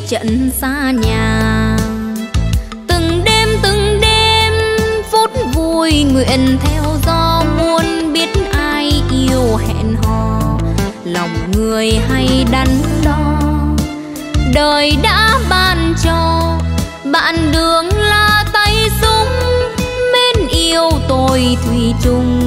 trận xa nhà. Từng đêm phút vui nguyện theo gió, muốn biết ai yêu hẹn hò, lòng người hay đắn đo. Đời đã ban cho bạn đường là tay súng, mến yêu tôi thủy chung.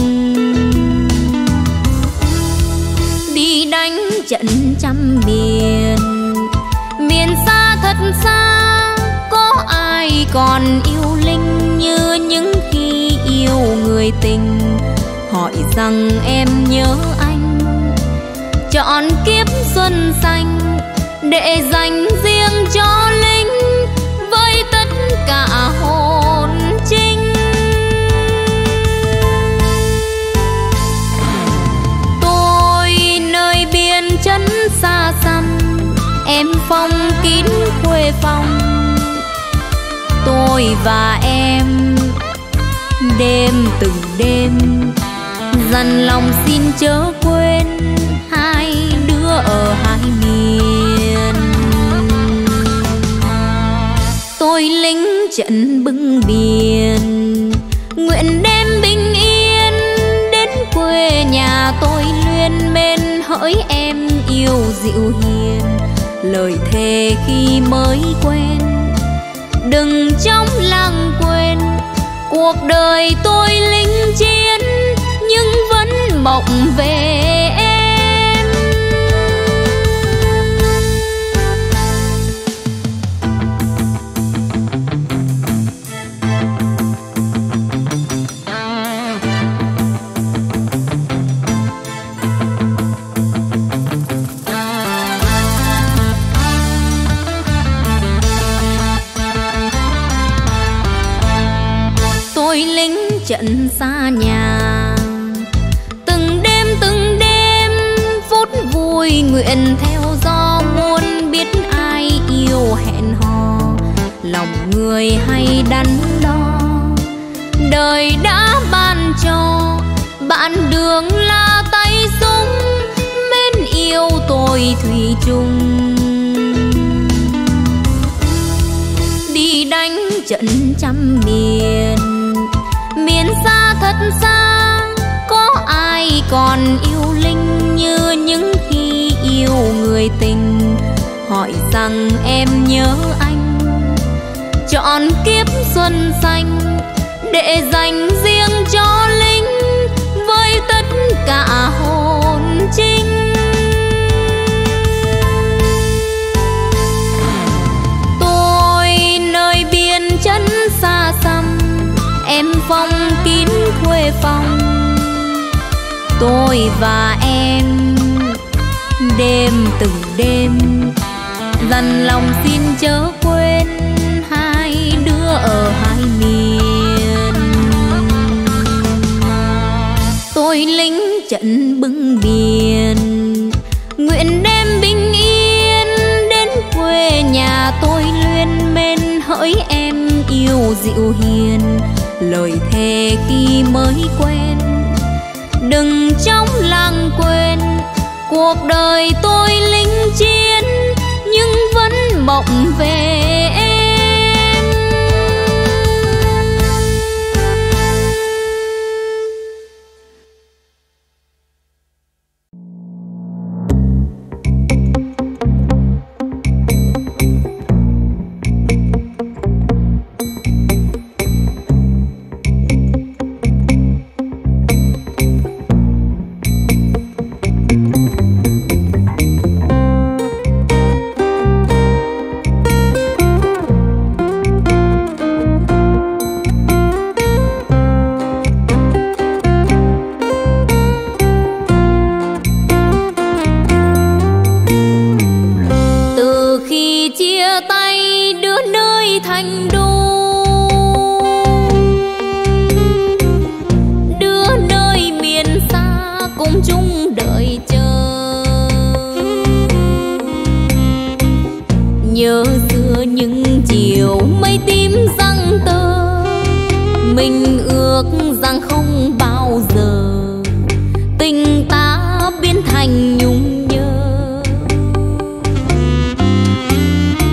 Đi đánh trận trăm miền, miền xa thật xa, có ai còn yêu linh như những khi yêu người tình. Hỏi rằng em nhớ anh, chọn kiếp xuân xanh để dành riêng cho linh với tất cả hồn trinh. Tôi nơi biên chân xa xăm, em phong kín khuê phòng. Tôi và em đêm từng đêm dằn lòng xin chớ quên hai đứa ở hai miền. Tôi lính trận bưng biển, nguyện đem bình yên đến quê nhà tôi luyên mến. Hỡi em yêu dịu hiền, lời thề khi mới quen, đừng trong làng quên. Cuộc đời tôi lính chiến nhưng vẫn mộng về em. Tôi lính trận xa nhà, từng đêm phút vui nguyện theo gió, muốn biết ai yêu hẹn hò, lòng người hay đắn đo. Đời đã ban cho bạn đường là tay súng, mến yêu tôi thủy chung. Đi đánh trận trăm miền, miền xa thật xa, có ai còn yêu linh như những khi yêu người tình. Hỏi rằng em nhớ anh, chọn kiếp xuân xanh để dành riêng cho linh với tất cả hồn trinh. Tôi nơi biên chân xa xăm, em phong kín khuê phòng. Tôi và em đêm từng đêm dằn lòng xin chớ quên hai đứa ở hai miền. Tôi lính trận bưng biển, nguyện đem bình yên đến quê nhà tôi luyên mến. Hỡi em yêu dịu hiền, lời thề khi mới quen, đừng trong làng quên. Cuộc đời tôi lính chiến nhưng vẫn mộng về em. nhớ xưa những chiều mây tím giăng tơ, mình ước rằng không bao giờ tình ta biến thành nhung nhớ.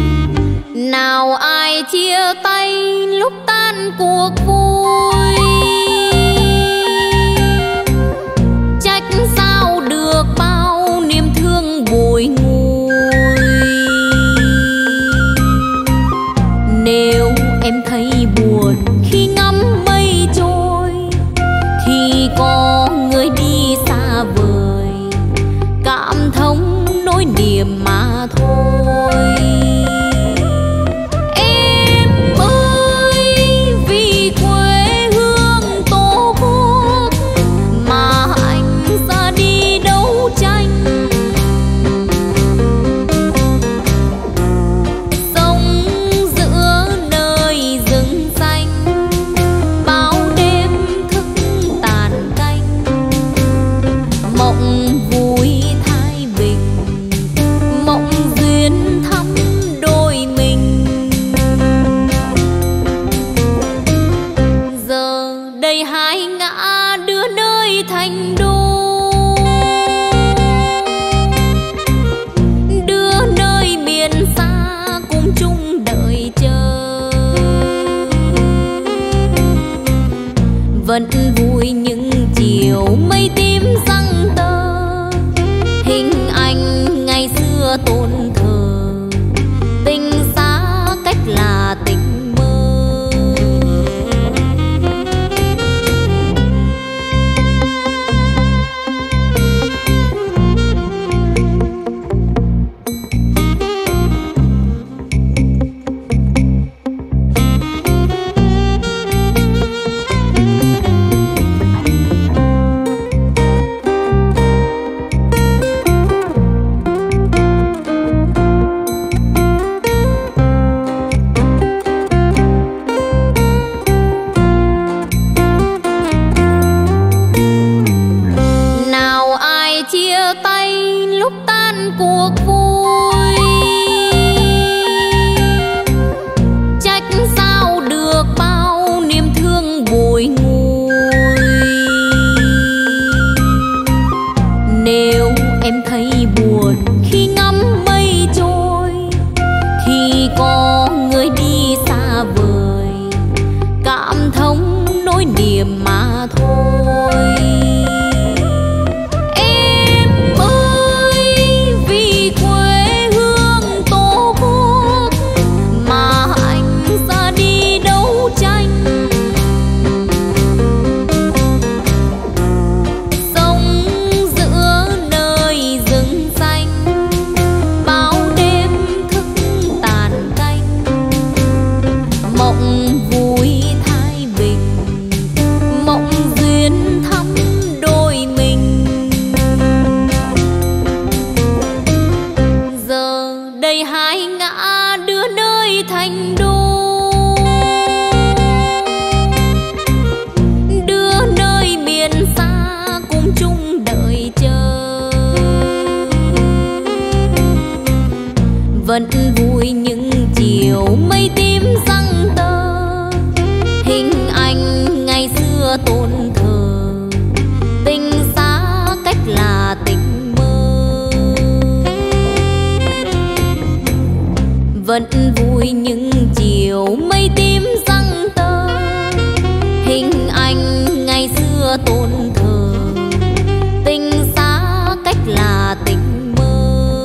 vẫn vui những chiều mây tím giăng tơ, hình ảnh ngày xưa tôn thờ, tình xa cách là tình mơ.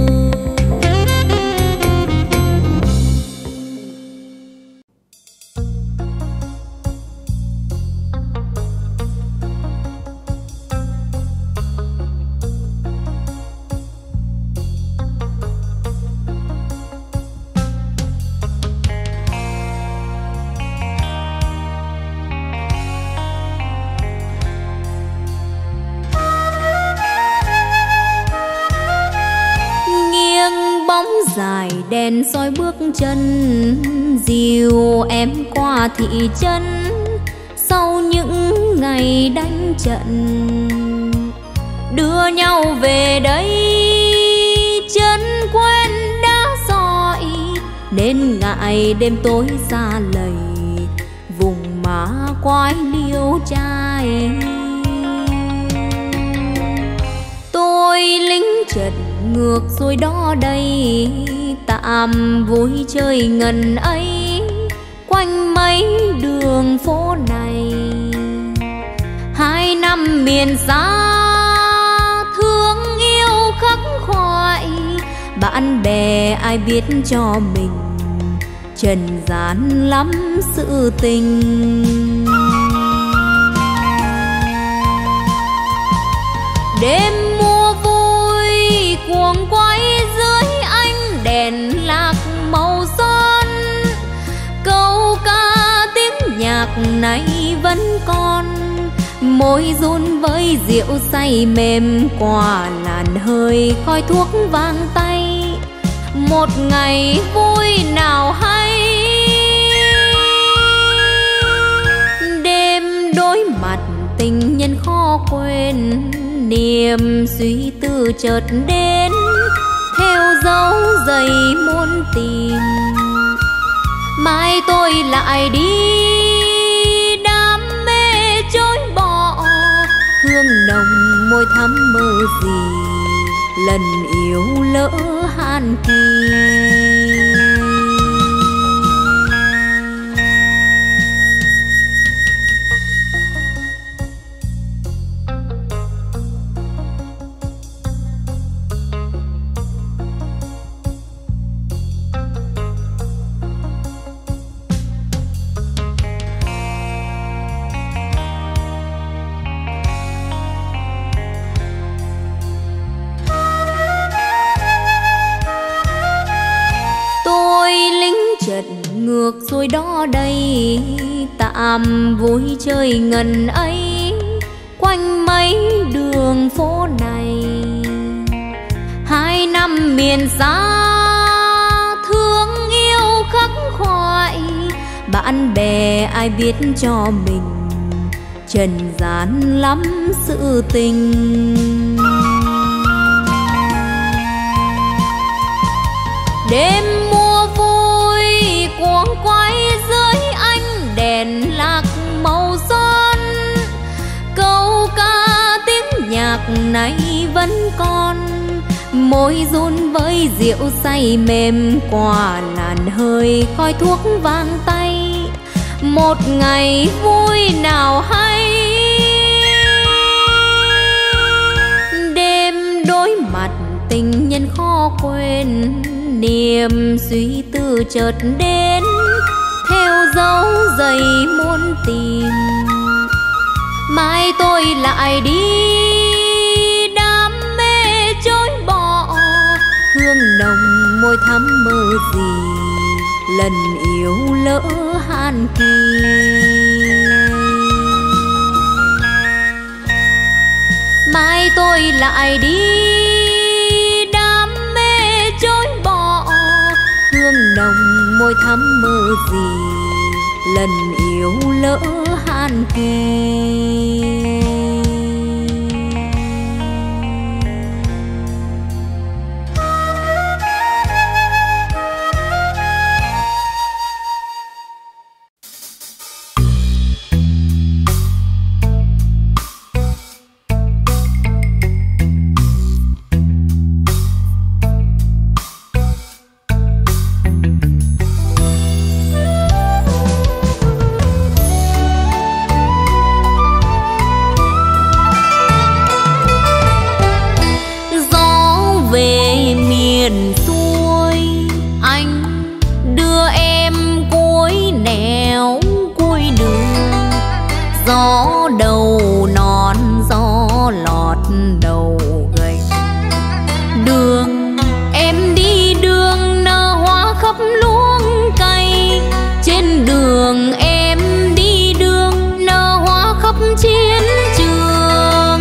Dài đèn soi bước chân dìu em qua thị trấn sau những ngày đánh trận, đưa nhau về đây chân quen đã soi nên ngại đêm tối xa lầy vùng má quái liêu trai. Tôi lính trận ngược rồi đó đây tạm vui chơi ngần ấy quanh mấy đường phố này. 2 năm miền xa thương yêu khắc khoải, bạn bè ai biết cho mình trần gian lắm sự tình. Đêm mùa vui cuồng quay dưới ánh đèn lạc màu son, câu ca tiếng nhạc này vẫn còn, môi run với rượu say mềm qua làn hơi khói thuốc vang tay. Một ngày vui nào hay đêm đối mặt tình nhân khó quên, niềm suy tư chợt đến theo dấu giày muôn tìm. Mai tôi lại đi đam mê chối bỏ, hương nồng môi thắm mơ gì lần yêu lỡ han kỳ. Ngược rồi đó đây tạm vui chơi ngần ấy quanh mấy đường phố này. 2 năm miền xa thương yêu khắc khoải, bạn bè ai biết cho mình trần gian lắm sự tình. Đêm mùa vui cuồng quay dưới ánh đèn lạc màu son, câu ca tiếng nhạc này vẫn còn, môi run với rượu say mềm qua làn hơi khói thuốc vang tay. Một ngày vui nào hay đêm đối mặt tình nhân khó quên, niềm suy tư chợt đến theo dấu giày muôn tìm. Mai tôi lại đi đam mê chối bỏ, hương nồng môi thắm mơ gì lần yêu lỡ han kỳ. Mai tôi lại đi đam mê chối bỏ, hương nồng môi thắm mơ gì lần yêu lỡ han kỳ. miền xuôi. Anh đưa em cuối nẻo cuối đường, gió đầu non gió lọt đầu gành. Đường em đi đường nở hoa khắp luống cay, trên đường em đi đường nở hoa khắp chiến trường.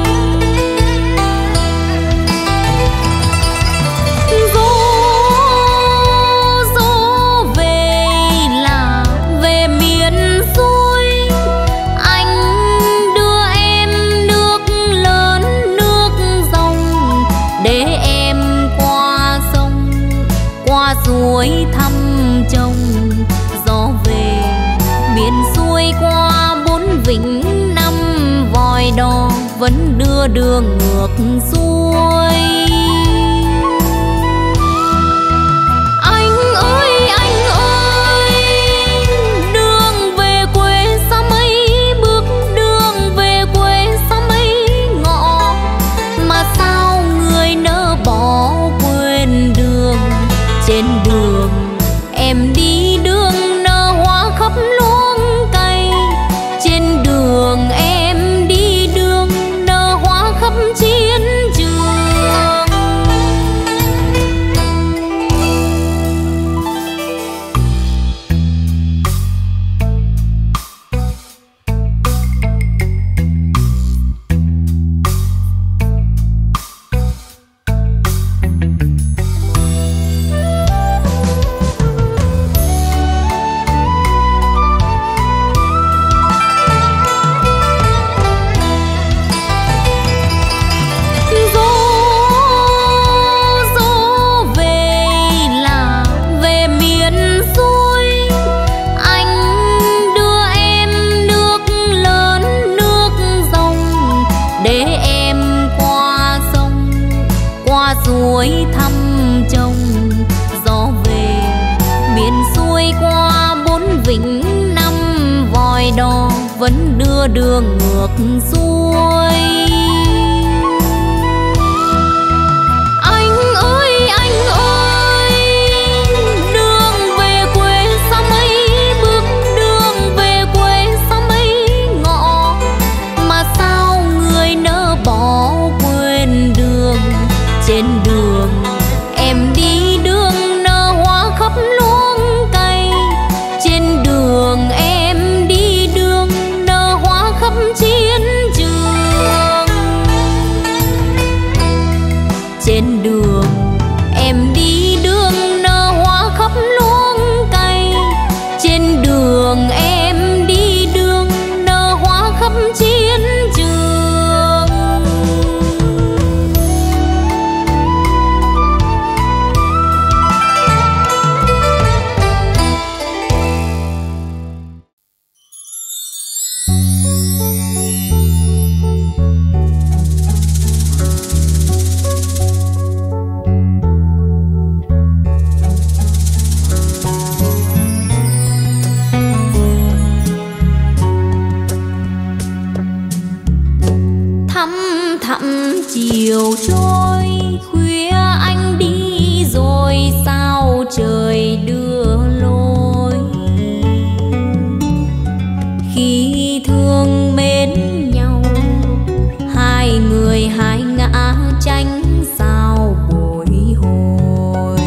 Dỗ về là về miền xuôi, anh đưa em nước lớn nước rồng, để em qua sông qua suối thăm chồng. Gió về miền xuôi qua 4 vịnh 5 vòi đò, vẫn đưa đường ngược xuôi. Anh ơi, đường về quê xa mấy bước, đường về quê xa mấy ngõ, mà sao người nỡ bỏ quên đường. Trên đường em đi đường nở hoa khắp luống cay, trên đường em đi đường nở hoa khắp chiến trường. Suối thăm chồng. Gió về miền xuôi qua 4 vịnh 5 vòi đò, vẫn đưa đường ngược xuôi. Anh ơi, đường về quê xa mấy bước, đường về quê xa mấy ngõ, mà sao người nỡ bỏ quên đường. Trên đường em đi đường nở hoa khắp luống cay, trên đường em đi đường nở hoa khắp chiến trường. Trên đường em đi đường nở hoa khắp luống cay, trên đường em đi đường nở hoa khắp chiến trường. Thẳm chiều trôi khuya anh đi rồi, sao trời đưa lối. Khi thương mến nhau hai người hai ngã tranh sao bồi hồi.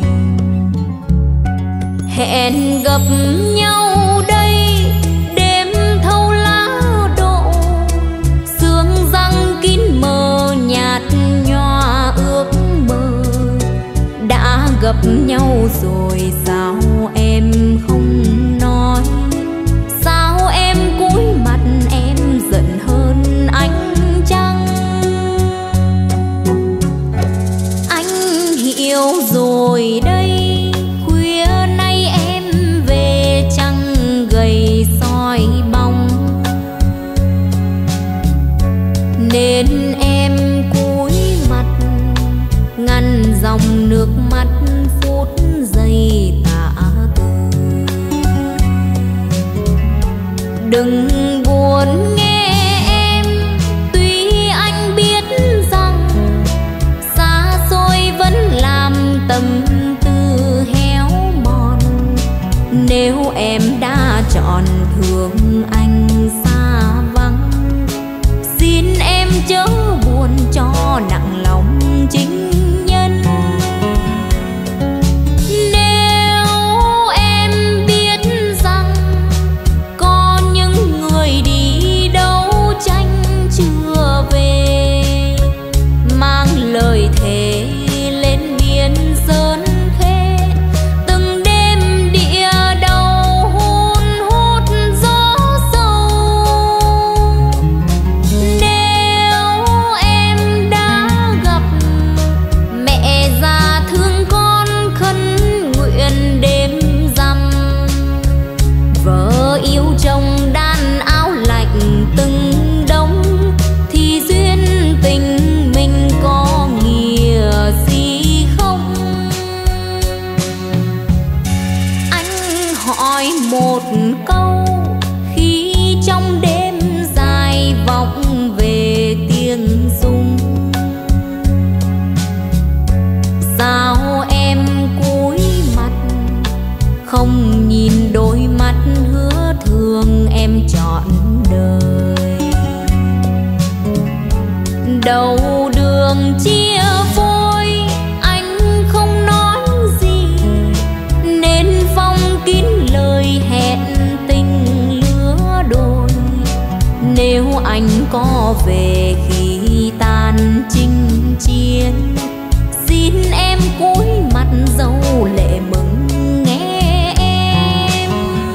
Hẹn gặp nhau đây đêm thâu lá độ, sương răng kín mờ nhạt nhòa ước mơ. Đã gặp nhau rồi sao em không nói, sao em cúi mặt em giận hơn anh chăng. Anh hiểu rồi đây, khuya nay em về chẳng gầy soi bóng, nên em cúi mặt ngăn dòng nước mắt phút giây tả từ. Đừng buồn nghe em, tuy anh biết rằng xa xôi vẫn làm đầu đường chia phôi anh không nói gì, nên phong kín lời hẹn tình lứa đôi. Nếu anh có về khi tan chinh chiến, xin em cúi mặt dấu lệ mừng nghe em.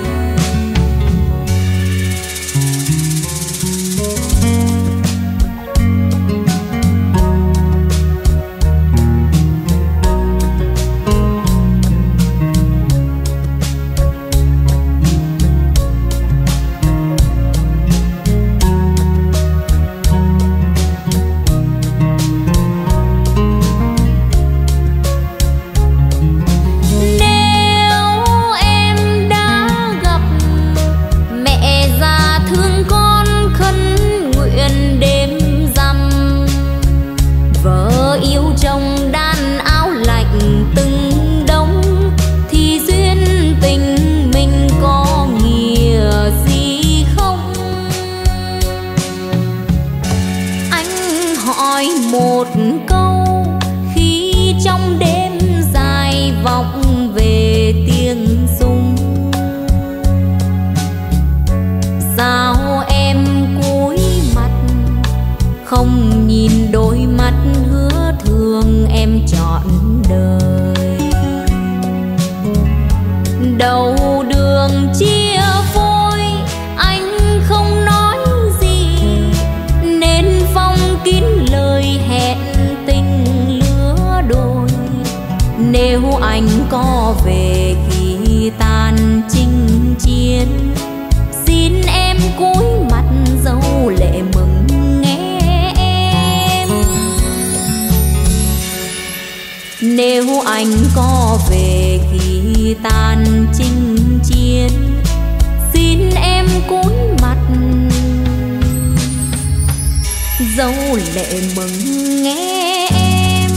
Một câu khi trong đêm dài vọng về tiếng súng, sao em cúi mặt không nhìn đôi mắt hứa thương em trọn đời. Đầu đường chia phôi anh không nói gì, nên phong kín lời hẹn tình lứa đôi. Nếu anh có về khi tan chinh chiến, xin em cúi mặt dấu lệ mừng nghe em. Nếu anh có về khi tan chinh chiến, xin em cúi mặt dấu lệ mừng nghe em.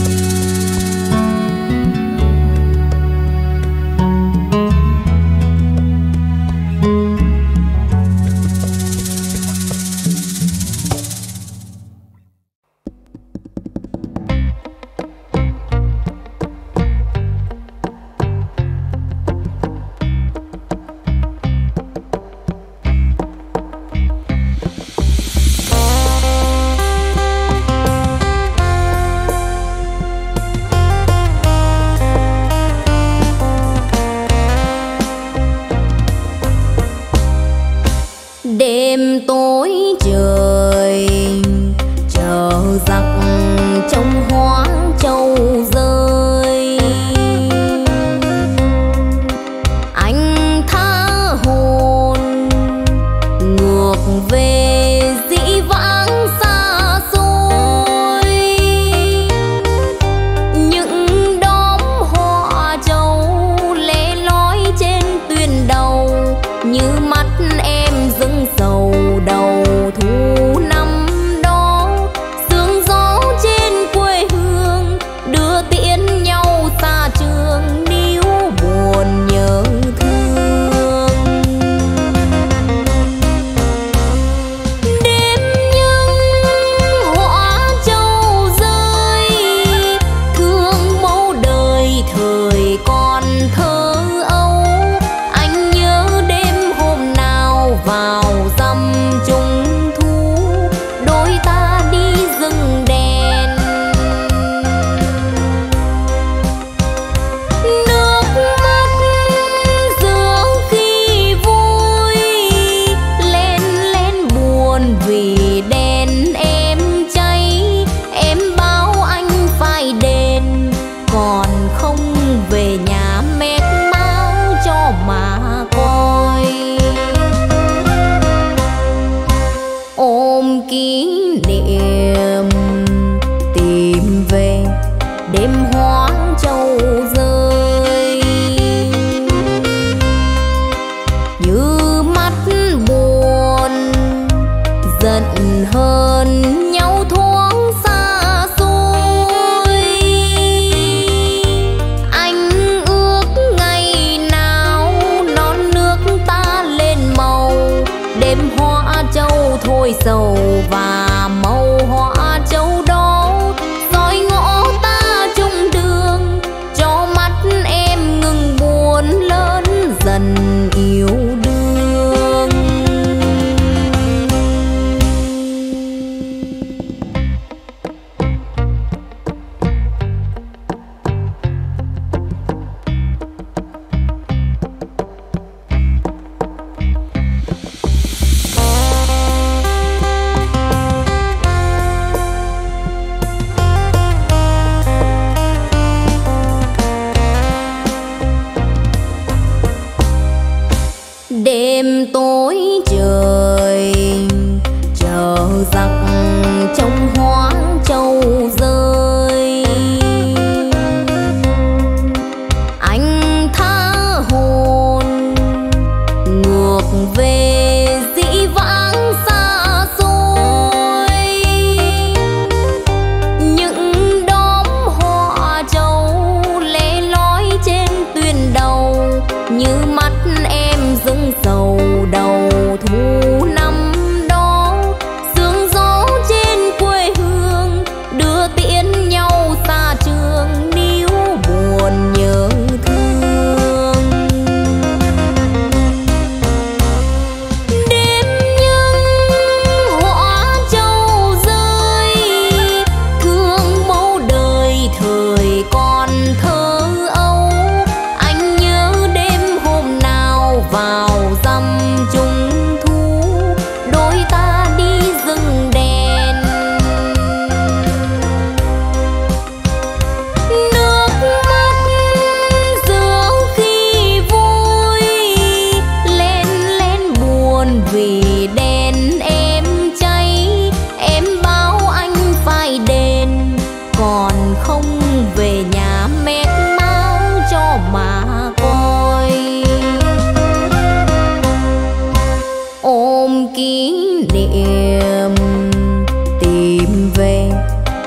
Đêm tối trời chờ giặc trong hóa châu rơi, anh tha hồn ngược về dĩ vãng xa xôi. Những đóm hoa trầu lẻ loi trên tuyền đầu, như mắt em dưng sầu đầu thu năm đó. Sương gió trên quê hương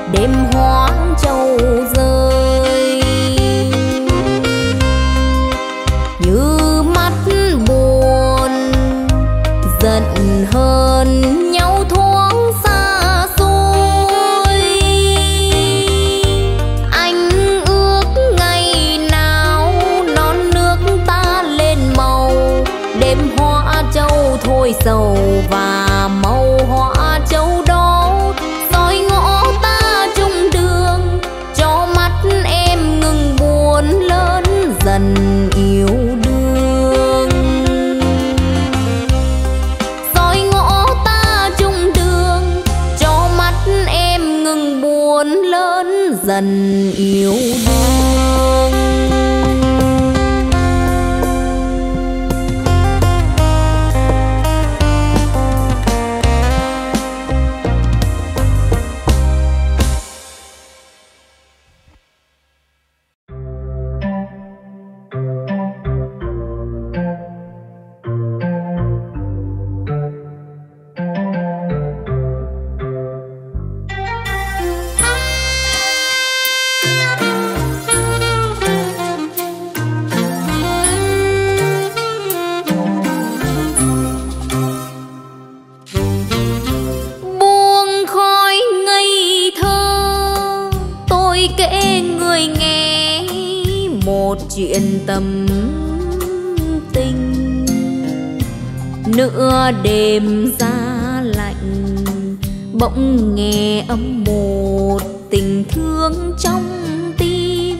đêm hoa châu rơi. Như mắt buồn giận hơn nhau thoáng xa xôi. Anh ước ngày nào non nước ta lên màu, đêm hoa châu thôi sầu và màu hoa châu đó soi ngõ ta chung đường, cho mắt em ngừng buồn lớn dần yêu đương. Soi ngõ ta chung đường, cho mắt em ngừng buồn lớn dần yêu đương. Chuyện tâm tình nửa đêm giá lạnh, bỗng nghe âm một tình thương trong tim.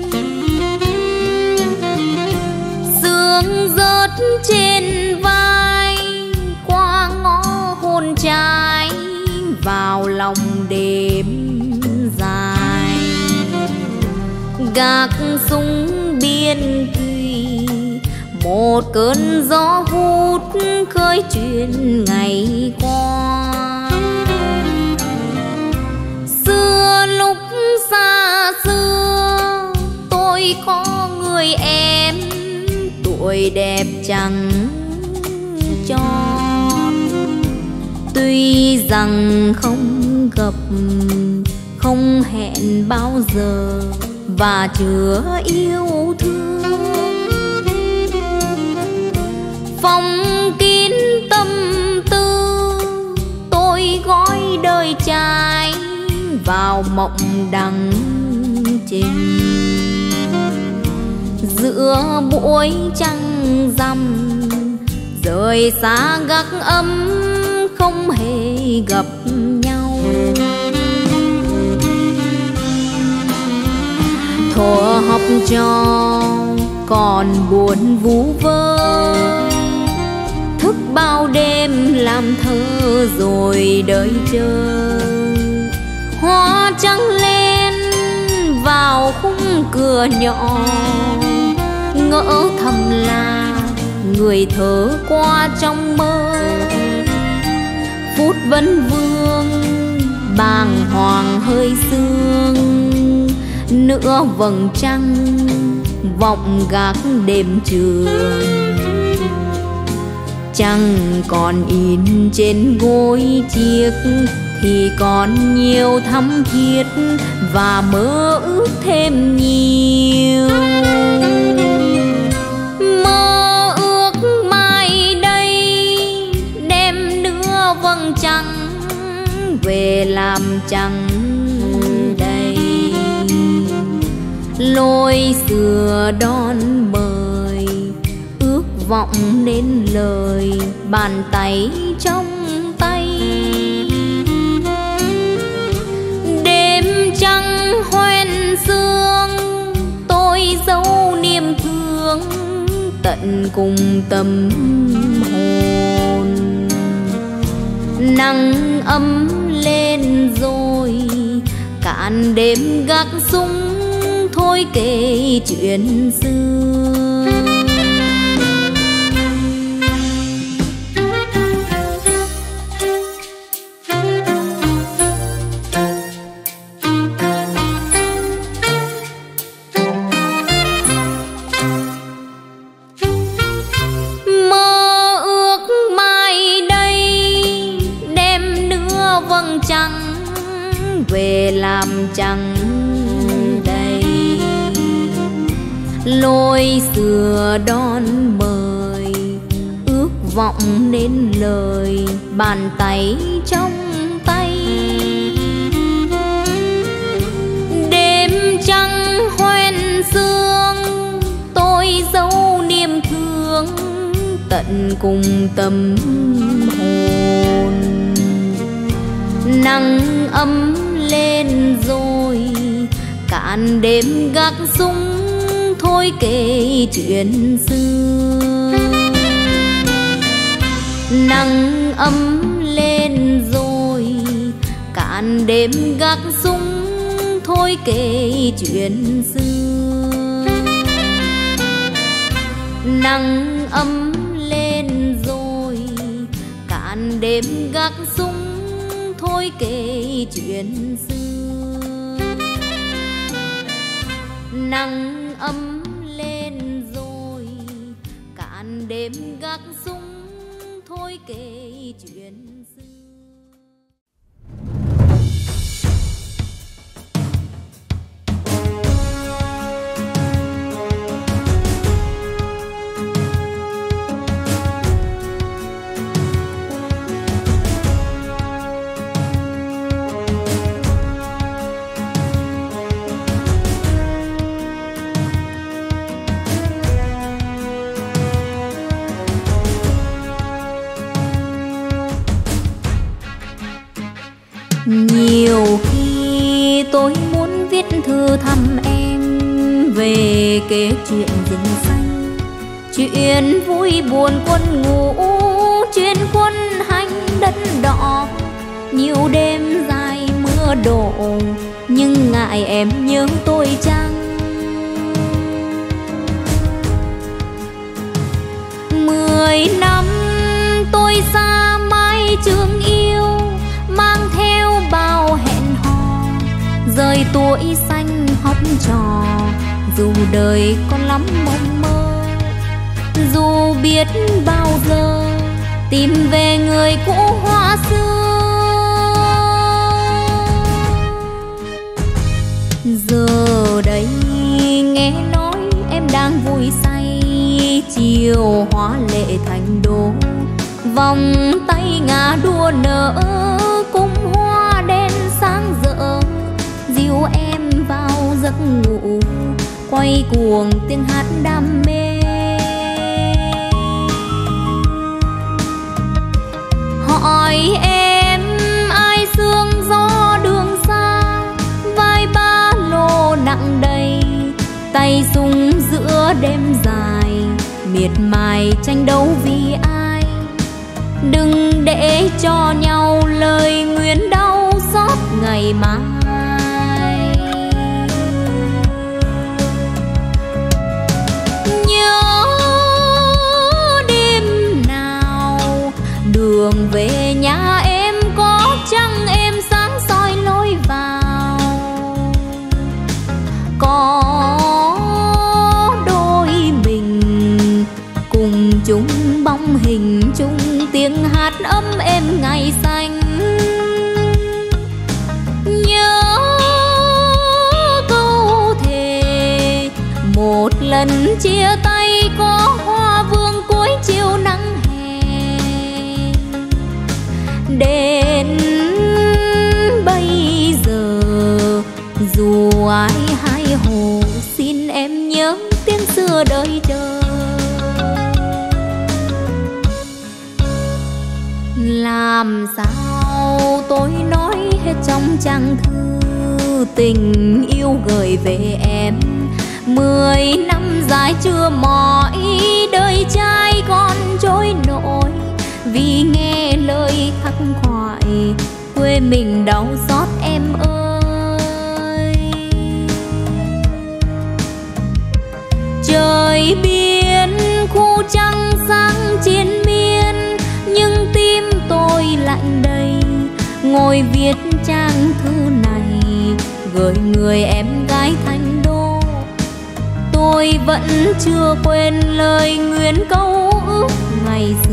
Sương rớt trên vai, qua ngõ hôn trái vào lòng đêm dài. Gác súng biên thùy, một cơn gió hút khơi chuyện ngày qua. Xưa lúc xa xưa tôi có người em, tuổi đẹp chẳng tròn. Tuy rằng không gặp không hẹn bao giờ và chưa yêu thương, phong kín tâm tư tôi gói đời trai vào mộng đắng trình. Giữa buổi trăng rằm rời xa gác ấm không hề gặp nhau. Thuở học trò còn buồn vu vơ, thức bao đêm làm thơ rồi đợi chờ. Hoa trắng lên vào khung cửa nhỏ, ngỡ thầm là người thở qua trong mơ. Phút vấn vương bàng hoàng hơi sương, nửa vầng trăng vọng gác đêm trường. Trăng còn in trên gối chiếc thì còn nhiều thắm thiết và mơ ước thêm nhiều. Mơ ước mai đây đem nửa vầng trăng về làm trăng đây. Lối xưa đón mời ước vọng nên lời, bàn tay trong tay. Đêm trăng hoen sương tôi dấu niềm thương tận cùng tâm hồn. Nắng ấm lên rồi cạn đêm gác súng thôi kể chuyện xưa. Mơ ước mai đây đem nửa vầng trăng về làm chẳng đầy. Lối xưa đón mời, ước vọng nên lời, bàn tay trong tay. Đêm trăng hoen sương, tôi dấu niềm thương tận cùng tâm hồn. Nắng ấm lên rồi, cạn đêm gác súng thôi kể chuyện xưa. Nắng ấm lên rồi, cạn đêm gác súng thôi kể chuyện xưa. Nắng ấm lên rồi, cạn đêm gác súng thôi kể chuyện xưa. Nắng ấm lên rồi, cạn đêm gác súng thôi kể chuyện xưa. Nhiều khi tôi muốn viết thư thăm em về kể chuyện rừng xanh, chuyện vui buồn quân ngũ, chuyện quân hành đất đỏ. Nhiều đêm dài mưa đổ, nhưng ngại em nhớ tôi chăng. 10 năm tôi xa mái trường yêu, mang theo bao hẹn hò, rời tuổi xanh học trò. Dù đời còn lắm mộng mơ, dù biết bao giờ tìm về người cũ hoa xưa. Giờ đây nghe nói em đang vui say, chiều hóa lệ thành đô, vòng tay ngả đua nở cùng hoa đen sáng rỡ. Dìu em vào giấc ngủ, quay cuồng tiếng hát đam mê. Hỏi em ai sương gió đường xa, vai ba lô nặng đầy, tay súng giữa đêm dài, miệt mài tranh đấu vì ai. Đừng để cho nhau lời nguyện đau xót ngày mai. Nhớ đêm nào đường về nhà em có chăng em sáng soi lối vào. Có đôi mình cùng chung bóng hình chung tiếng hát ấm êm ngày xanh. Nhớ câu thề một lần chia tay có hoa vương cuối chiều nắng hè. Đến bây giờ dù ai hai hồ, xin em nhớ tiếng xưa đợi chờ. Làm sao tôi nói hết trong trang thư tình yêu gửi về em. 10 năm dài chưa mỏi, đời trai còn trôi nổi. Vì nghe lời khắc khoải, quê mình đau xót em ơi. Trời biên khu trăng sáng chiến miên, nhưng tim tôi lạnh đầy. Ngồi viết trang thư này gửi người em gái thành đô. Tôi vẫn chưa quên lời nguyện câu ước ngày xưa.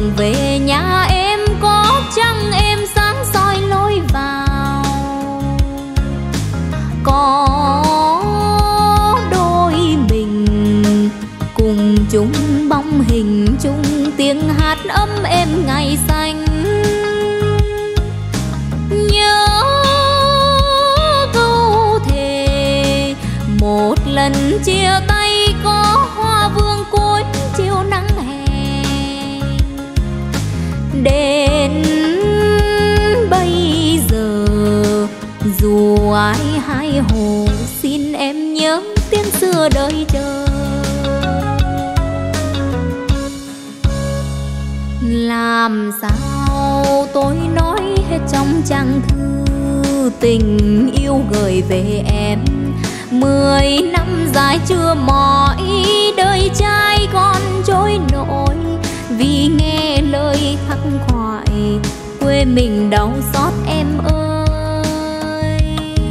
đường về nhà em có trăng em sáng soi lối vào. Có đôi mình cùng chung bóng hình, chung tiếng hát ấm êm ngày xanh. Nhớ câu thề một lần chia tay có hoa vương cuối chiều nắng hè. Đến bây giờ dù ai hai hồ, xin em nhớ tiếng xưa đợi chờ. Làm sao tôi nói hết trong trang thư tình yêu gửi về em. 10 năm dài chưa mỏi, đời trai còn trôi nổi. Vì nghe lời khắc khoải quê mình đau xót em ơi.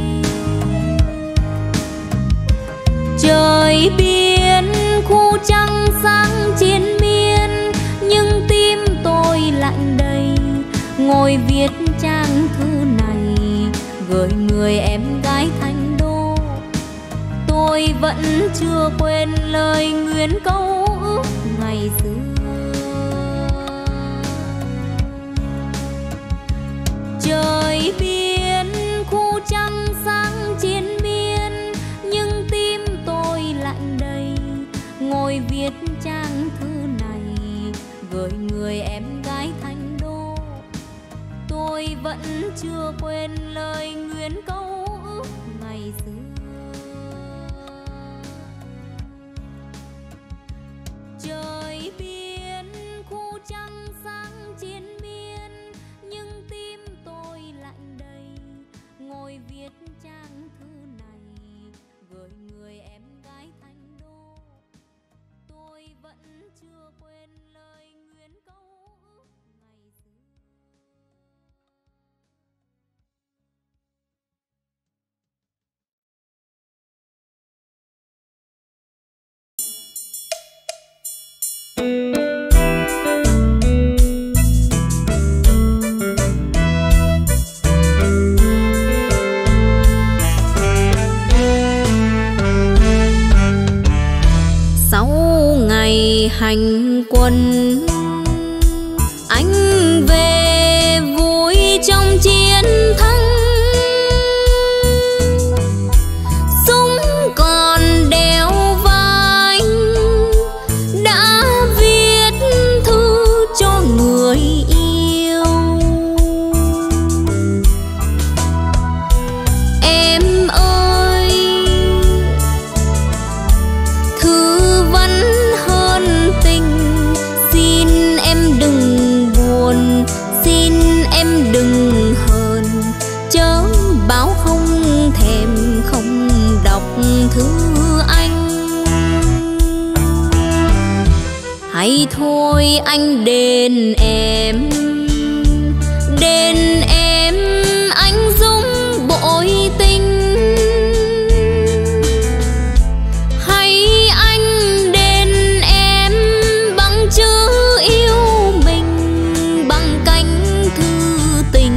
Trời biên khu trăng sáng chiến miên, nhưng tim tôi lạnh đầy. Ngồi viết trang thư này gửi người em gái Thành Đô. Tôi vẫn chưa quên lời nguyện câu ước ngày xưa. Trời biên khu trăng sáng chiến miên, nhưng tim tôi lạnh đầy. Ngồi viết trang thư này gửi người em gái Thành Đô. Tôi vẫn chưa quên lời nguyện câu ước ngày xưa. Trời biên khu trăng sáng chiến miên, nhưng tim tôi lạnh đầy. Ngồi viết trang thư này gửi người em gái Thành Đô. Tôi vẫn chưa quên lời nguyện câu ước ngày xưa. Sau ngày hành quân, anh về vui trong chiến thắng. Súng còn đeo vai, đã viết thư cho người yêu. Em ơi, thư vẫn hơn tình, xin em đừng buồn, xin em đừng hờn. Chớ báo không thèm không đọc thư anh. Hay thôi anh đền em, đền em anh dũng bội tình. Hay anh đền em bằng chữ yêu mình, bằng cánh thư tình.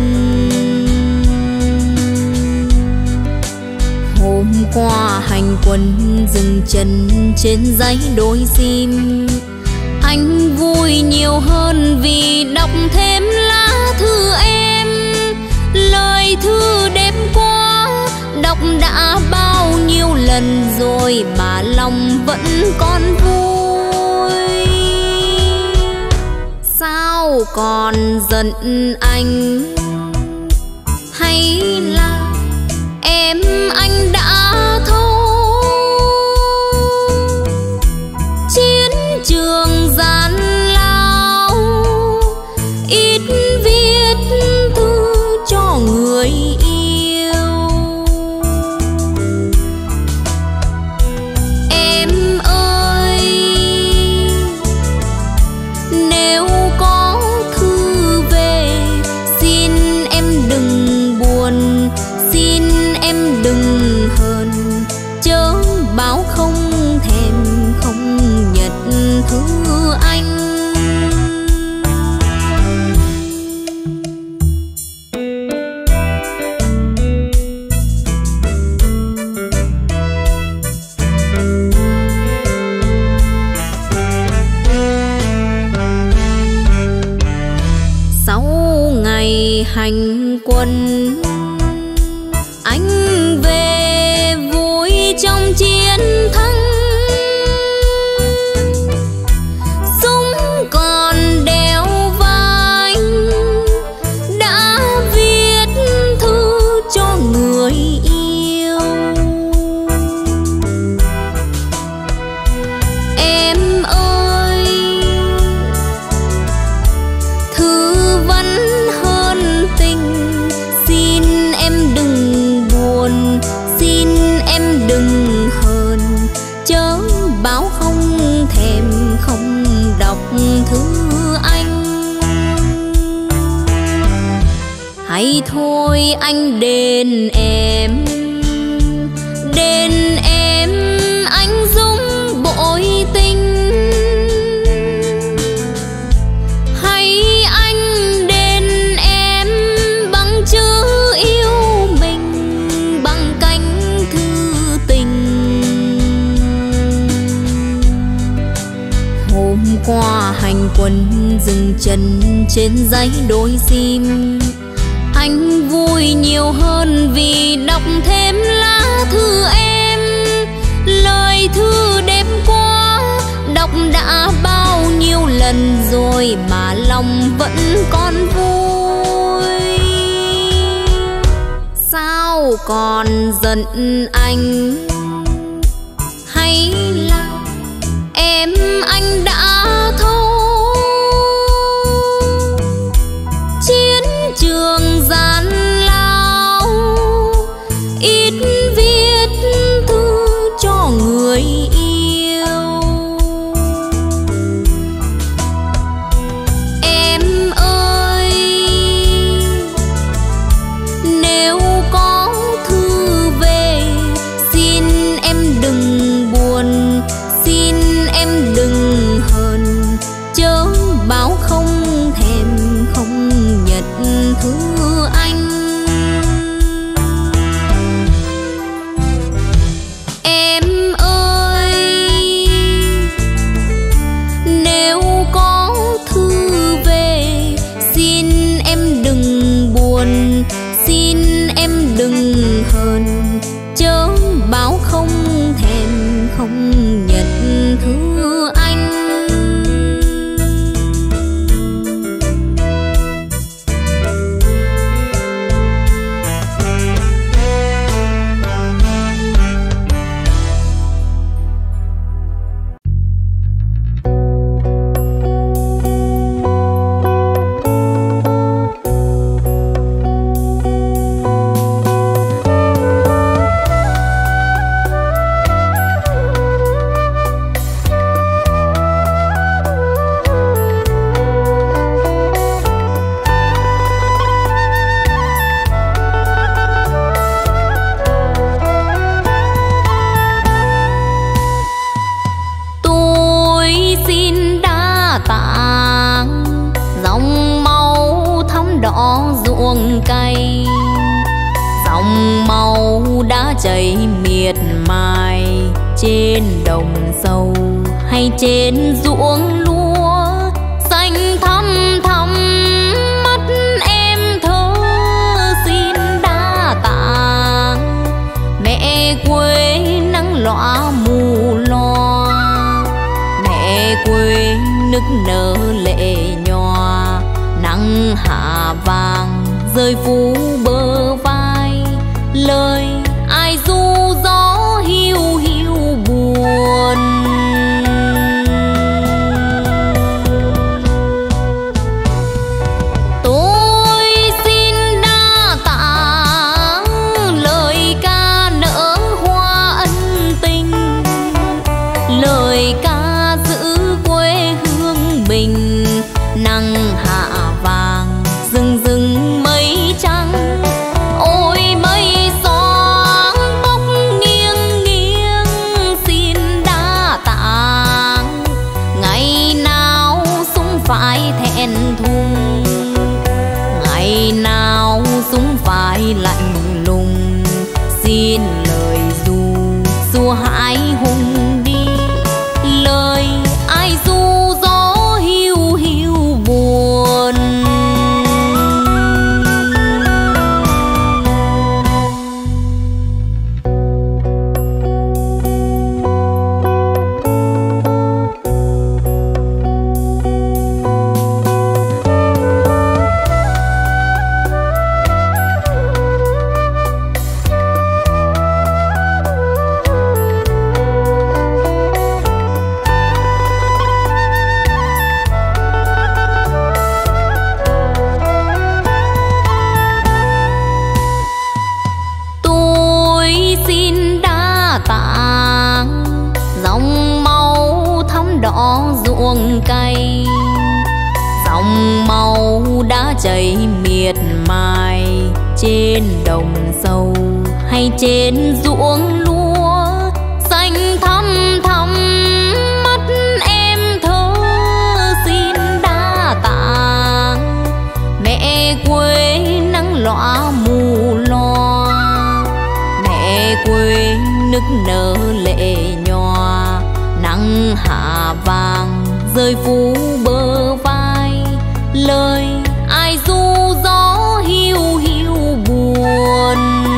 Hôm qua hành quân dừng chân trên dãy đồi sim, anh vui nhiều hơn vì đọc thêm lá thư em. Lời thư đêm qua đọc đã bao nhiêu lần rồi mà lòng vẫn còn vui. Sao còn giận anh, hay là em anh đã thấu? Chiến trường gian lao, ít viết thư cho người yêu. Em ơi, nếu có thư về, xin em đừng buồn, hành quân. Anh về vui trong chiến thắng, súng còn đeo vai, đã viết thư cho người yêu. Em ơi, thư vẫn hơn tình, xin em đừng buồn, xin em đừng hờn, chớ báo không thèm không đọc thư anh. Hay thôi anh đền em anh dũng bội tình. Hay anh đền em bằng chữ yêu mình, bằng cánh thư tình. Hôm qua hành quân dừng chân trên dãy đồi sim, anh vui nhiều hơn vì đọc thêm lá thư em. Lời thư đêm qua đọc đã bao nhiêu lần rồi mà lòng vẫn còn vui. Sao còn giận anh, hay là em anh đã thấu? Chiến trường gian lao, ít viết thư cho người yêu. Em ơi, nếu có thư về, xin em đừng buồn, xin em đừng hờn, chớ báo không thèm không nhận thư anh. Em ơi, nếu có thư về, xin em đừng buồn, xin em đừng hờn, chớ báo không thèm không nhận thư anh. Ruộng cay dòng máu đã chảy miệt mài trên đồng sâu hay trên ruộng lúa xanh thăm thăm mắt em thơ xin đa tạ mẹ quê nắng lọa mù loa, mẹ quê nức nở lệ nhòa, nắng hạ vàng rơi phủ bờ vai, lời ai ru gió hiu hiu buồn. Tôi xin đa tạ lời ca nở hoa ân tình, lời ca giữ quê hương mình, nắng hạ vàng rừng rừng mây trắng, ôi mây xóa tóc nghiêng nghiêng xin đa tạ, ngày nào súng phải thẹn thùng, ngày nào súng phải lạnh lùng, xin lời ru xua hãi hùng đi, lời ai ru gió hiu hiu buồn. có ruộng cày. Dòng màu đã chảy miệt mài trên đồng sâu hay trên ruộng lúa xanh thăm thăm. Mắt em thơ xin đa tạ mẹ quê nắng lọa mù loa. Mẹ quê nức nở lệ nhòa, nắng hạ vàng rơi phủ bờ vai. Lời ai ru gió hiu hiu buồn.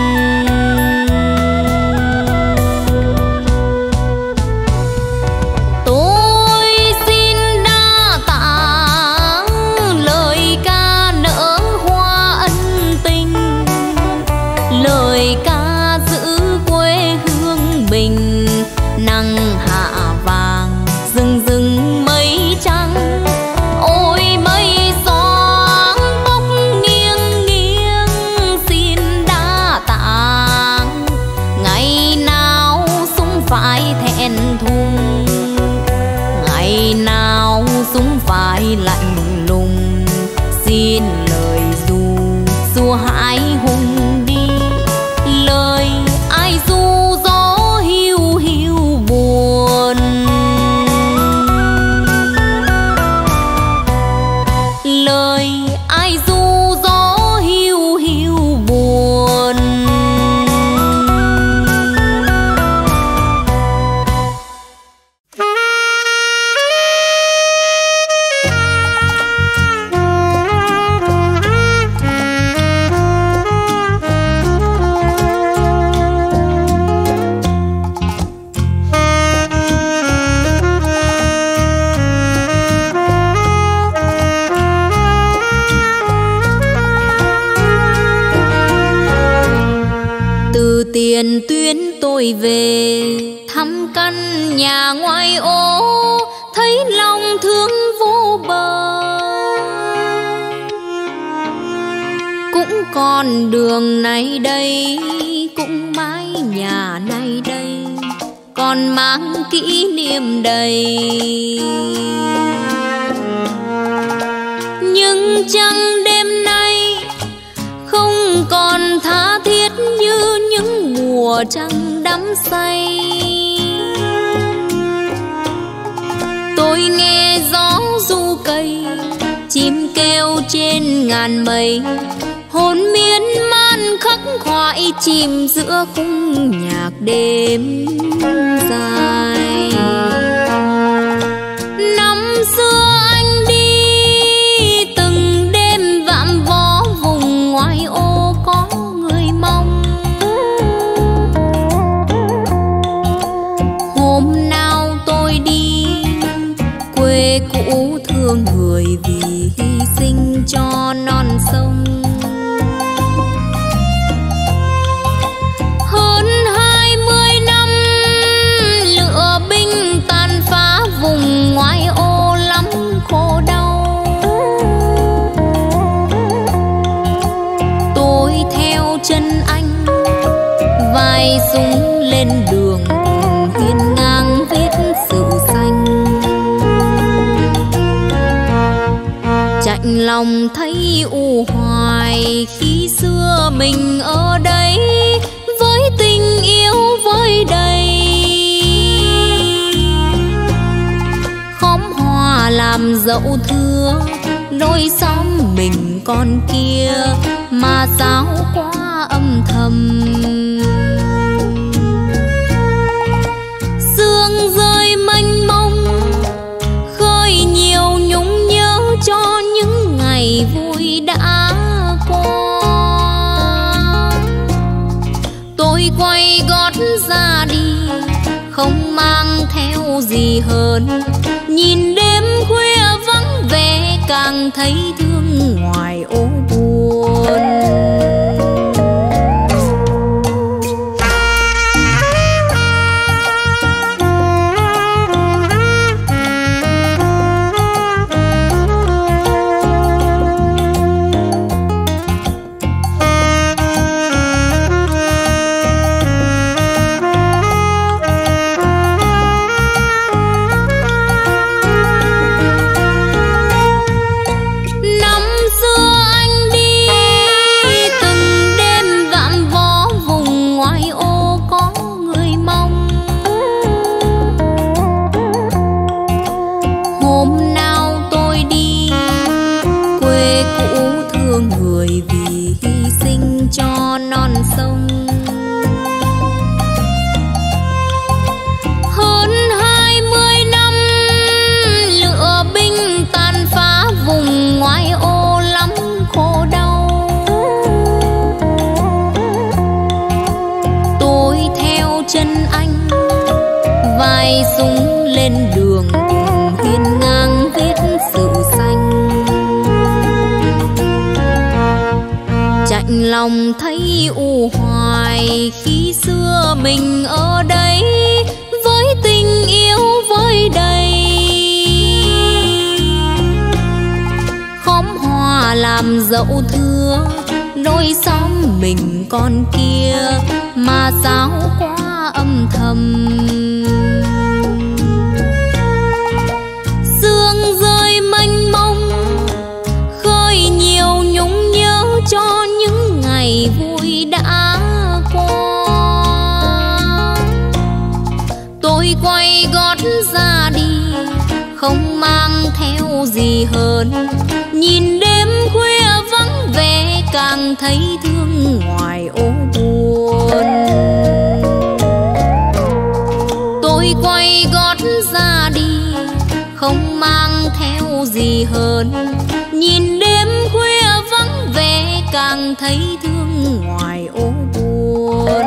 Tôi xin đa tạ lời ca nở hoa ân tình, lời ca giữ quê hương mình. Nắng hạ vàng rừng rừng mây trắng, ôi mây gió tóc nghiêng nghiêng xin đa tạ. Ngày nào súng phải thẹn thùng, ngày nào súng phải lạnh lùng. Xin lời ru xua hãi hùng đi, lời ai ru gió hiu hiu buồn. Lời ai ru gió hiu hiu buồn. Tiền tuyến tôi về thăm căn nhà ngoài ô, thấy lòng thương vô bờ. Cũng còn đường này đây, cũng mái nhà này đây, còn mang kỷ niệm đầy. Nhưng chẳng đêm nay không còn tha thiết như những mùa trăng đắm say. Tôi nghe gió ru cây, chim kêu trên ngàn mây, hồn miên man khắc khoải chìm giữa khung nhạc đêm dài. Năm xưa anh đi từng đêm vạm vó vùng ngoại ô có người mong. Hôm nào tôi đi quê cũ thương người vì hy sinh cho non sông. Hơn 20 năm lửa binh tàn phá vùng ngoại ô lắm khổ đau. Tôi theo chân anh vai súng lên đường hiên ngang viết sự xanh. Chạnh lòng thấy u hoài khi xưa mình ở đây với tình yêu vơi đầy. Khóm hoa làm dậu thưa đôi xóm mình con kia mà sao quá âm thầm. Sương rơi mênh mông khơi nhiều nhung nhớ cho những ngày vui đã qua. Tôi quay gót ra đi không mang theo gì hơn, nhìn đêm khuya vắng vẻ càng thấy thương ngoài ô buồn. sự xanh. Chạnh lòng thấy u hoài khi xưa mình ở đây với tình yêu vơi đầy. Khóm hoa làm dậu thưa nỗi xóm mình con kia mà sao quá âm thầm. Sương rơi mênh mông khơi nhiều nhung nhớ cho những ngày vui đã qua. Tôi quay gót ra đi không mang theo gì hơn, nhìn đêm khuya vắng vẻ càng thấy thương ngoài ô buồn. Tôi quay gót ra đi không mang theo gì hơn, nhìn đêm khuya vắng vẻ càng thấy thương ngoài ô buồn.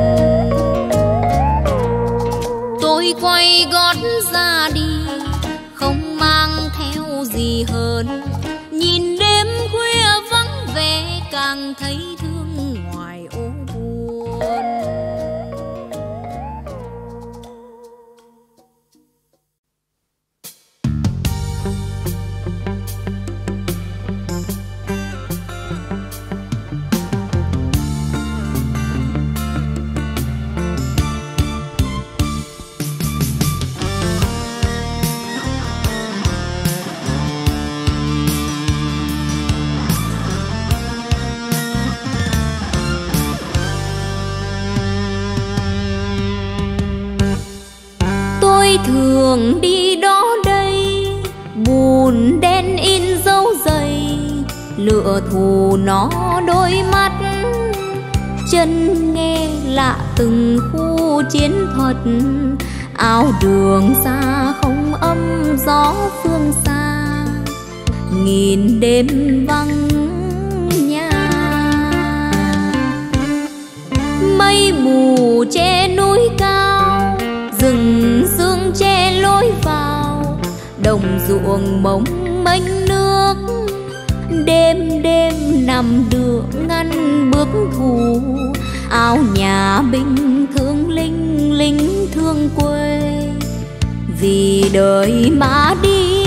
Tôi quay gót ra đi không mang theo gì hơn, nhìn đêm khuya vắng vẻ càng thấy thương ngoài ô buồn. Thường đi đó đây bùn đen in dấu giày, lựa thù nó đôi mắt chân nghe lạ từng khu chiến thuật. Áo đường xa không âm gió phương xa, nghìn đêm vắng nhà. Mây mù che núi cao, rừng sương che lối vào, đồng ruộng mông mênh nước. Đêm đêm nằm được ngăn bước thù, áo nhà binh thương linh lính thương quê vì đời mà đi.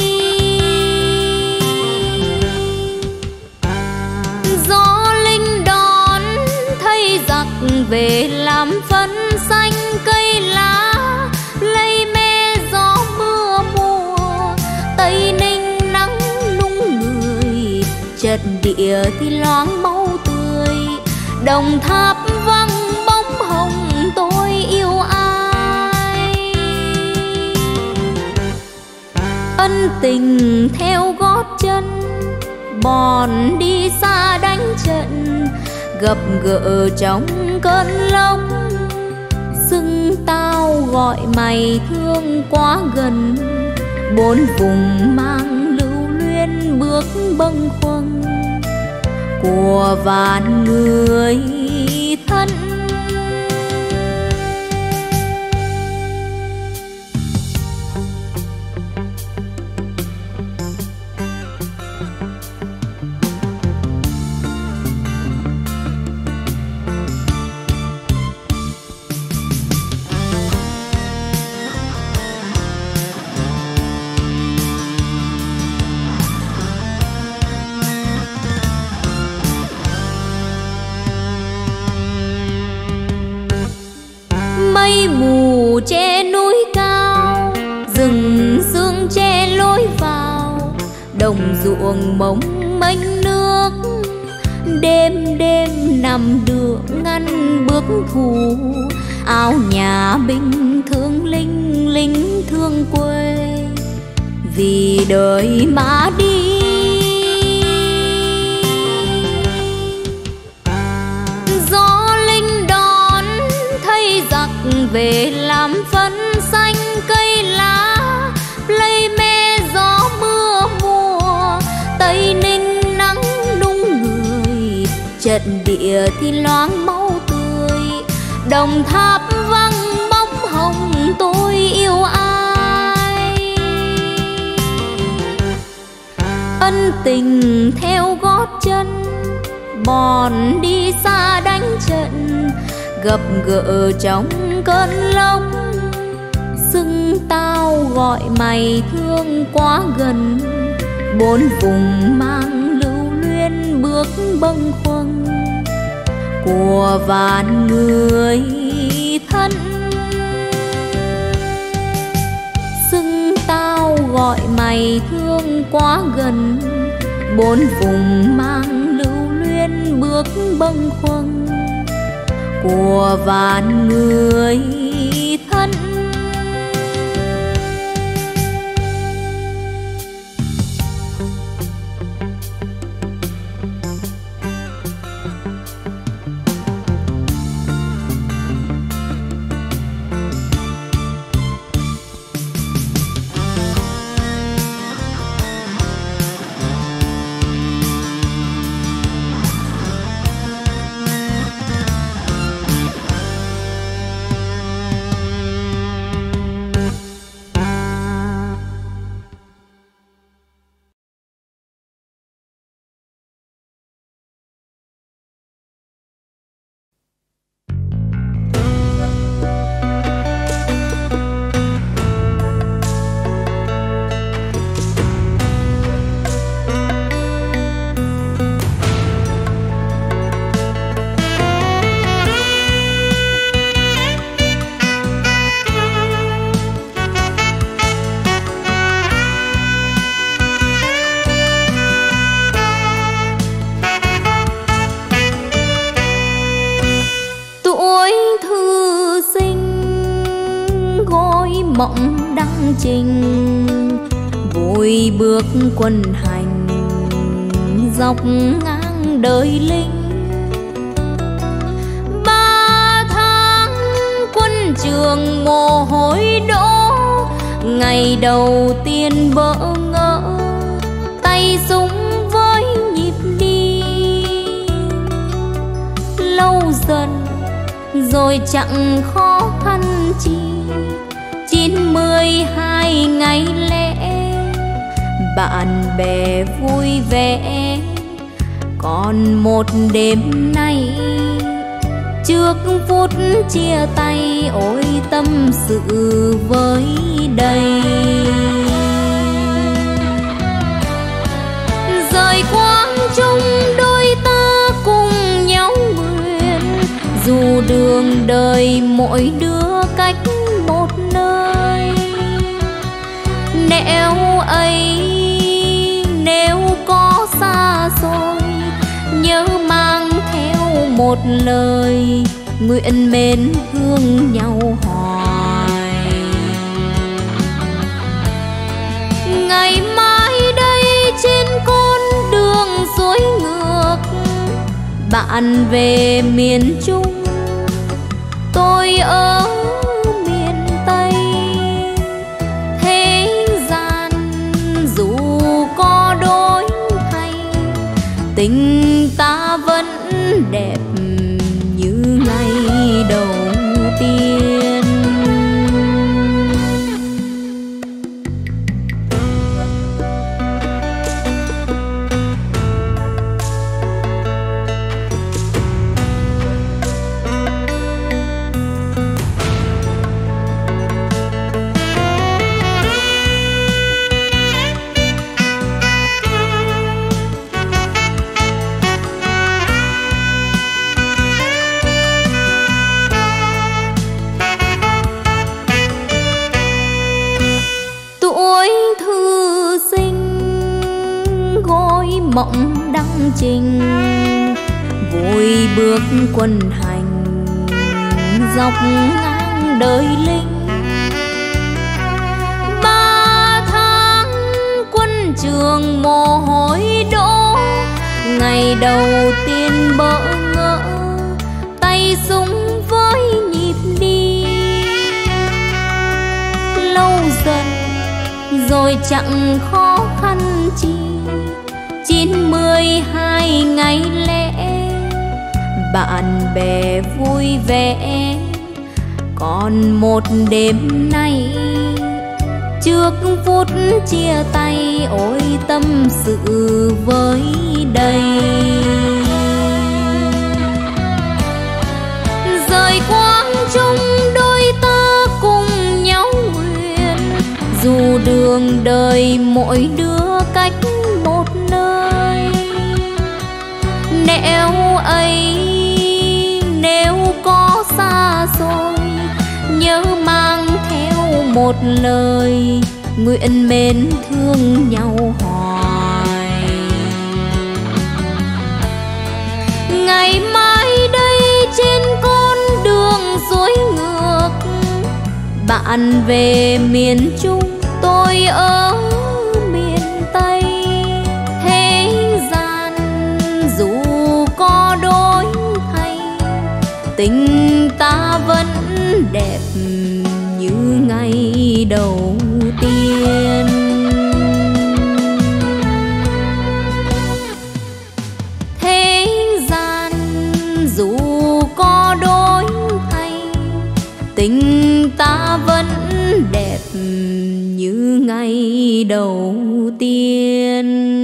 Gió linh đón thấy giặc về làm phấn xanh cây lá, lây me gió mưa mùa Tây Ninh nắng nung người. Chợt địa thì loáng máu tươi, Đồng Tháp vắng bóng hồng tôi yêu ai. Ân tình theo gót chân, bòn đi xa đánh trận, gặp gỡ trong cơn lốc. Xưng tao gọi mày thương quá gần, bốn vùng mang lưu luyến bước bâng khuâng của vạn người thân. Mây mù che núi cao, rừng sương che lối vào, đồng ruộng mông mênh nước. Đêm đêm nằm được ngăn bước thù, áo nhà binh thương linh lính thương quê vì đời mà đi. Gió linh đón thấy giặc về làm phấn xanh cây lá, lây me gió mưa mùa Tây Ninh nắng nung người. Trận địa thì loáng máu tươi, Đồng Tháp vắng bóng hồng tôi yêu ai. ân tình theo gót chân, bọn đi xa đánh trận, gặp gỡ trong cơn lốc. Xưng tao gọi mày thương quá gần, bốn vùng mang lưu luyến bước bâng khuâng của vạn người thân. Xưng tao gọi mày thương quá gần, bốn vùng mang lưu luyến bước bâng khuâng của vạn người thân. Mộng đăng trình vui bước quân hành dọc ngang đời lính. 3 tháng quân trường mồ hôi đổ, ngày đầu tiên bỡ ngỡ tay súng với nhịp đi. Lâu dần rồi chẳng khó khăn chi, 92 ngày lễ bạn bè vui vẻ. Còn một đêm nay trước phút chia tay, ôi tâm sự với đây. Rời Quang Trung đôi ta cùng nhau nguyện, dù đường đời mỗi đứa cách một nơi. Nếu có xa xôi, nhớ mang theo một lời, nguyện mến thương nhau hoài. Ngày mai đây trên con đường xuôi ngược, bạn về miền Trung, tôi ở miền Tây. Thế gian dù có đổi thay, tình ta vẫn đẹp như ngày đầu tiên. Mộng đăng trình vui bước quân hành dọc ngang đời lính. 3 tháng quân trường mồ hôi đổ, ngày đầu tiên bỡ ngỡ tay súng với nhịp đi. Lâu dần rồi chẳng khó khăn chi, 92 ngày lễ bạn bè vui vẻ. Còn một đêm nay trước phút chia tay ôi tâm sự với đây. Rời quang trung đôi ta cùng nhau nguyện, dù đường đời mỗi đứa cách một nơi. Nếu có xa xôi, nhớ mang theo một lời, nguyện mến thương nhau hoài. Ngày mai đây trên con đường xuôi ngược, bạn về miền Trung, tôi ở miền Tây. Thế gian dù có đổi thay, tình ta vẫn đẹp như ngày đầu tiên. Thế gian dù có đổi thay, tình ta vẫn đẹp như ngày đầu tiên.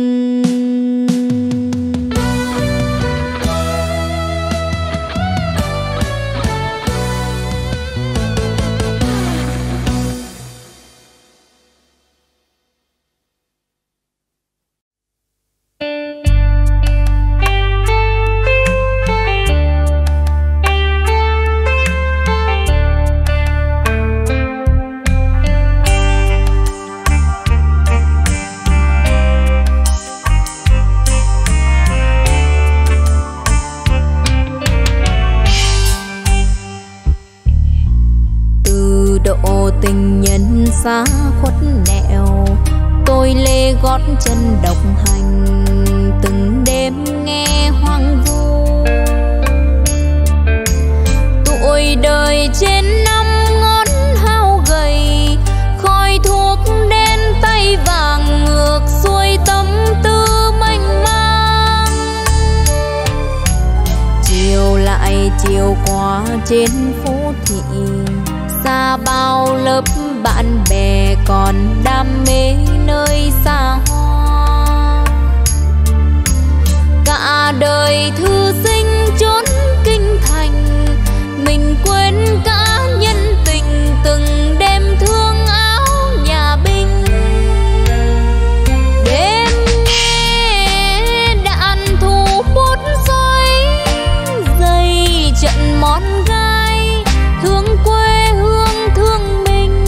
Tình nhân xa khuất nẻo, tôi lê gót chân độc hành, từng đêm nghe hoang vu. Tuổi đời trên năm ngón hao gầy, khói thuốc đen tay vàng ngược xuôi tâm tư mênh mang. Chiều lại chiều qua trên phố thị, xa bao lớp bạn bè còn đam mê nơi xa hoa. Cả đời thư sinh trốn kinh thành, mình quên cả nhân tình từng đêm thương áo nhà binh. Đêm nghe đạn thu bút xoay, dây trận món gai thương quê hương thương mình.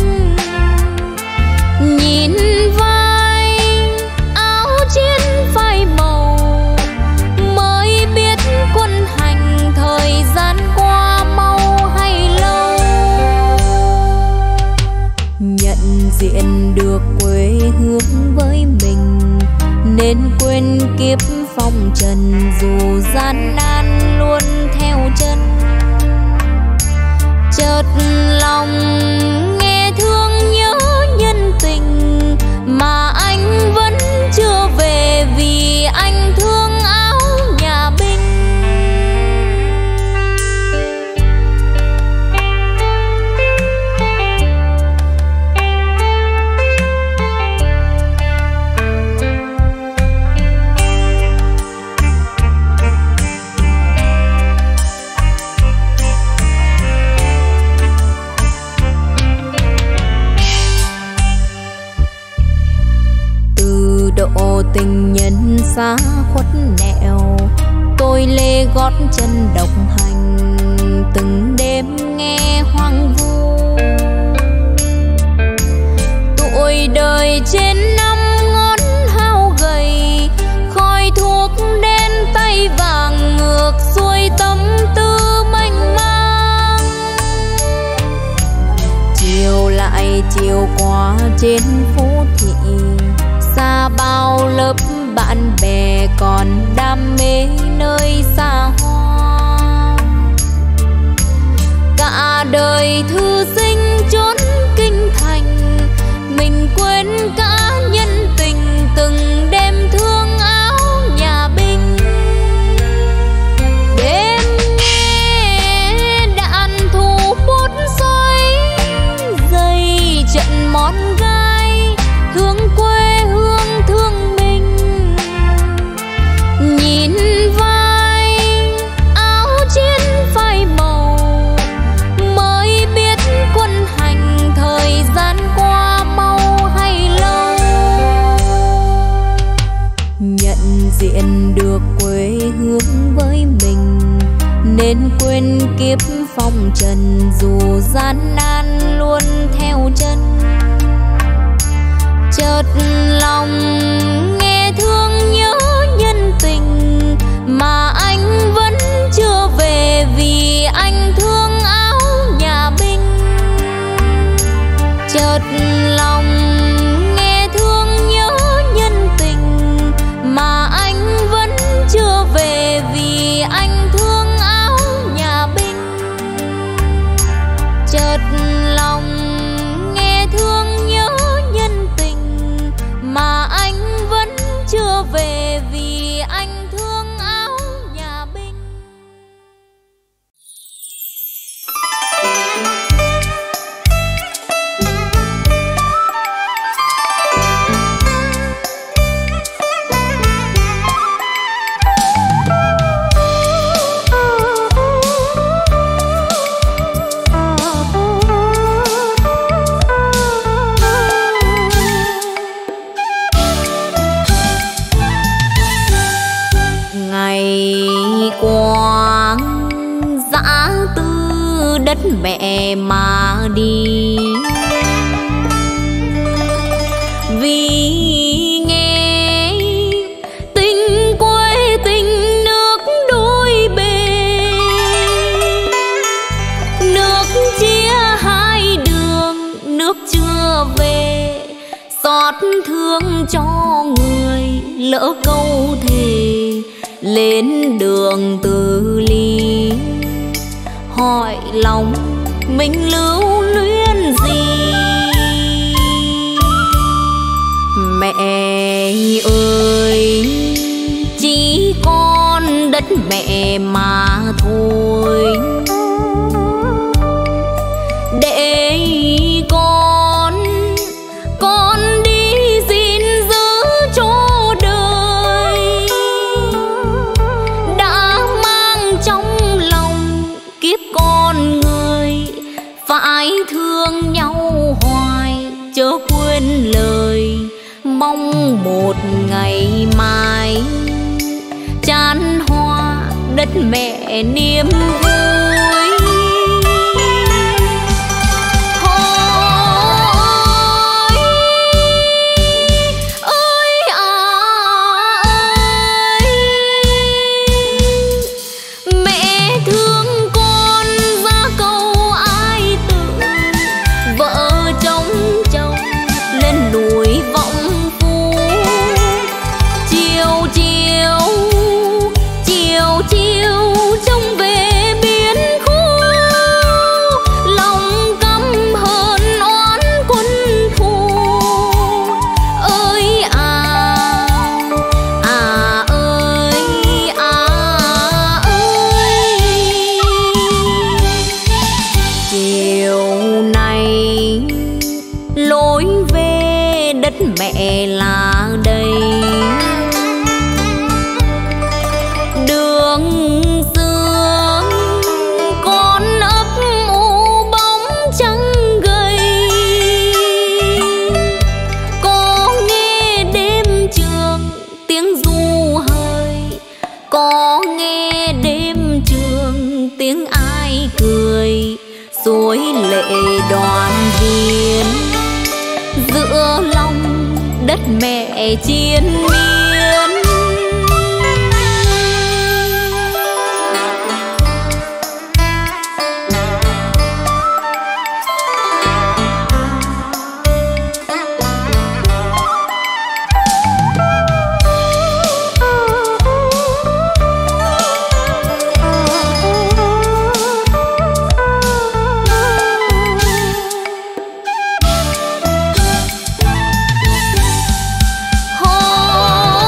Nhìn vai áo chiến phai màu, mới biết quân hành thời gian qua mau hay lâu. Nhận diện được quê hương với mình, nên quên kiếp phong trần, dù gian nan luôn theo chân. Chợt lòng nghe thương nhớ nhân tình, mà anh vẫn chưa về vì anh thương áo nhà binh. Độ tình nhân xa khuất nẻo, tôi lê gót chân độc hành, từng đêm nghe hoang vu. Tuổi đời trên năm ngón hao gầy, khói thuốc đen tay vàng ngược xuôi tâm tư mênh mang. Chiều lại chiều qua trên phố thị, xa bao lớp bạn bè còn đam mê nơi xa hoa. Cả đời thư sinh trốn kinh thành, mình quên cả nhân tình từng đêm thương áo nhà binh. Đêm nghe đạn thu bút xoay, dây trận món gai nên quên kiếp phong trần, dù gian nan luôn theo chân. Chợt lòng nghe thương nhớ nhân tình, mà anh vẫn chưa về vì anh thương áo nhà binh. Chợt lòng nghe thương nhớ nhân tình, mà anh vẫn chưa về vì anh thương áo nhà binh. Chợt lòng nghe thương nhớ nhân tình, mà anh vẫn chưa về vì anh thương áo nhà binh. Quang dã từ đất mẹ mà đi, vì nghe tình quê tình nước đôi bề. Nước chia hai đường, nước chưa về, xót thương cho người lỡ câu thề. Lên đường từ ly hỏi lòng mình lưu luyến gì. Mẹ ơi chỉ con đất mẹ mà thôi, để con đi gìn giữ cho đời. Đã mang trong lòng kiếp con người, phải thương nhau hoài chớ quên lời. Mong một ngày mai chan hoa đất mẹ niềm vui. Mẹ là đây đường sương, con ấp u bóng trắng gầy. Có nghe đêm trường tiếng ru hơi, có nghe đêm trường tiếng ai cười. Suối lệ đoàn viên giữa lòng đất mẹ chiến miên. Hãy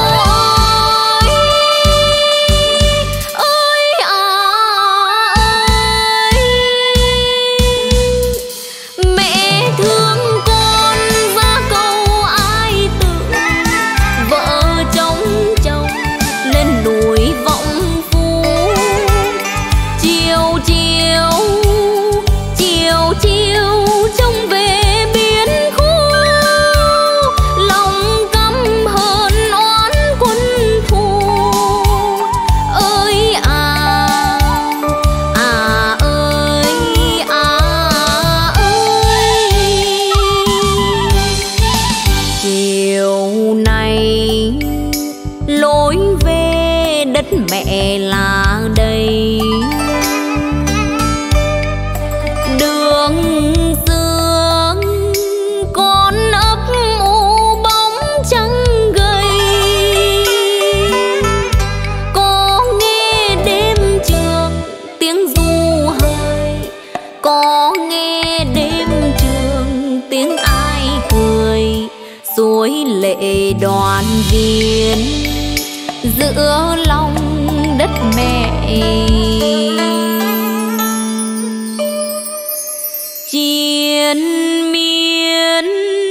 chiều nay lối về đất mẹ là đây. Đường xưa con ấp u bóng trắng gầy, có nghe đêm trường tiếng ru hơi, có nghe đêm trường tiếng ai cười. Suối lệ đoàn viên giữa lòng đất mẹ, chiến miên.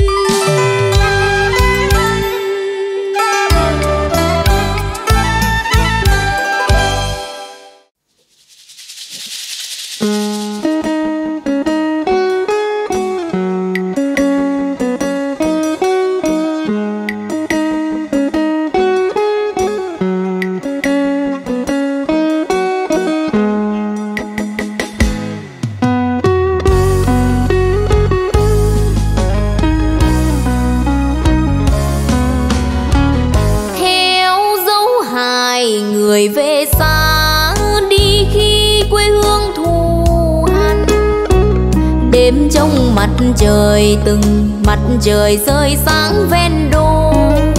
Người về xa đi khi quê hương thù hằn, đêm trong mặt trời từng mặt trời rơi sáng ven đô.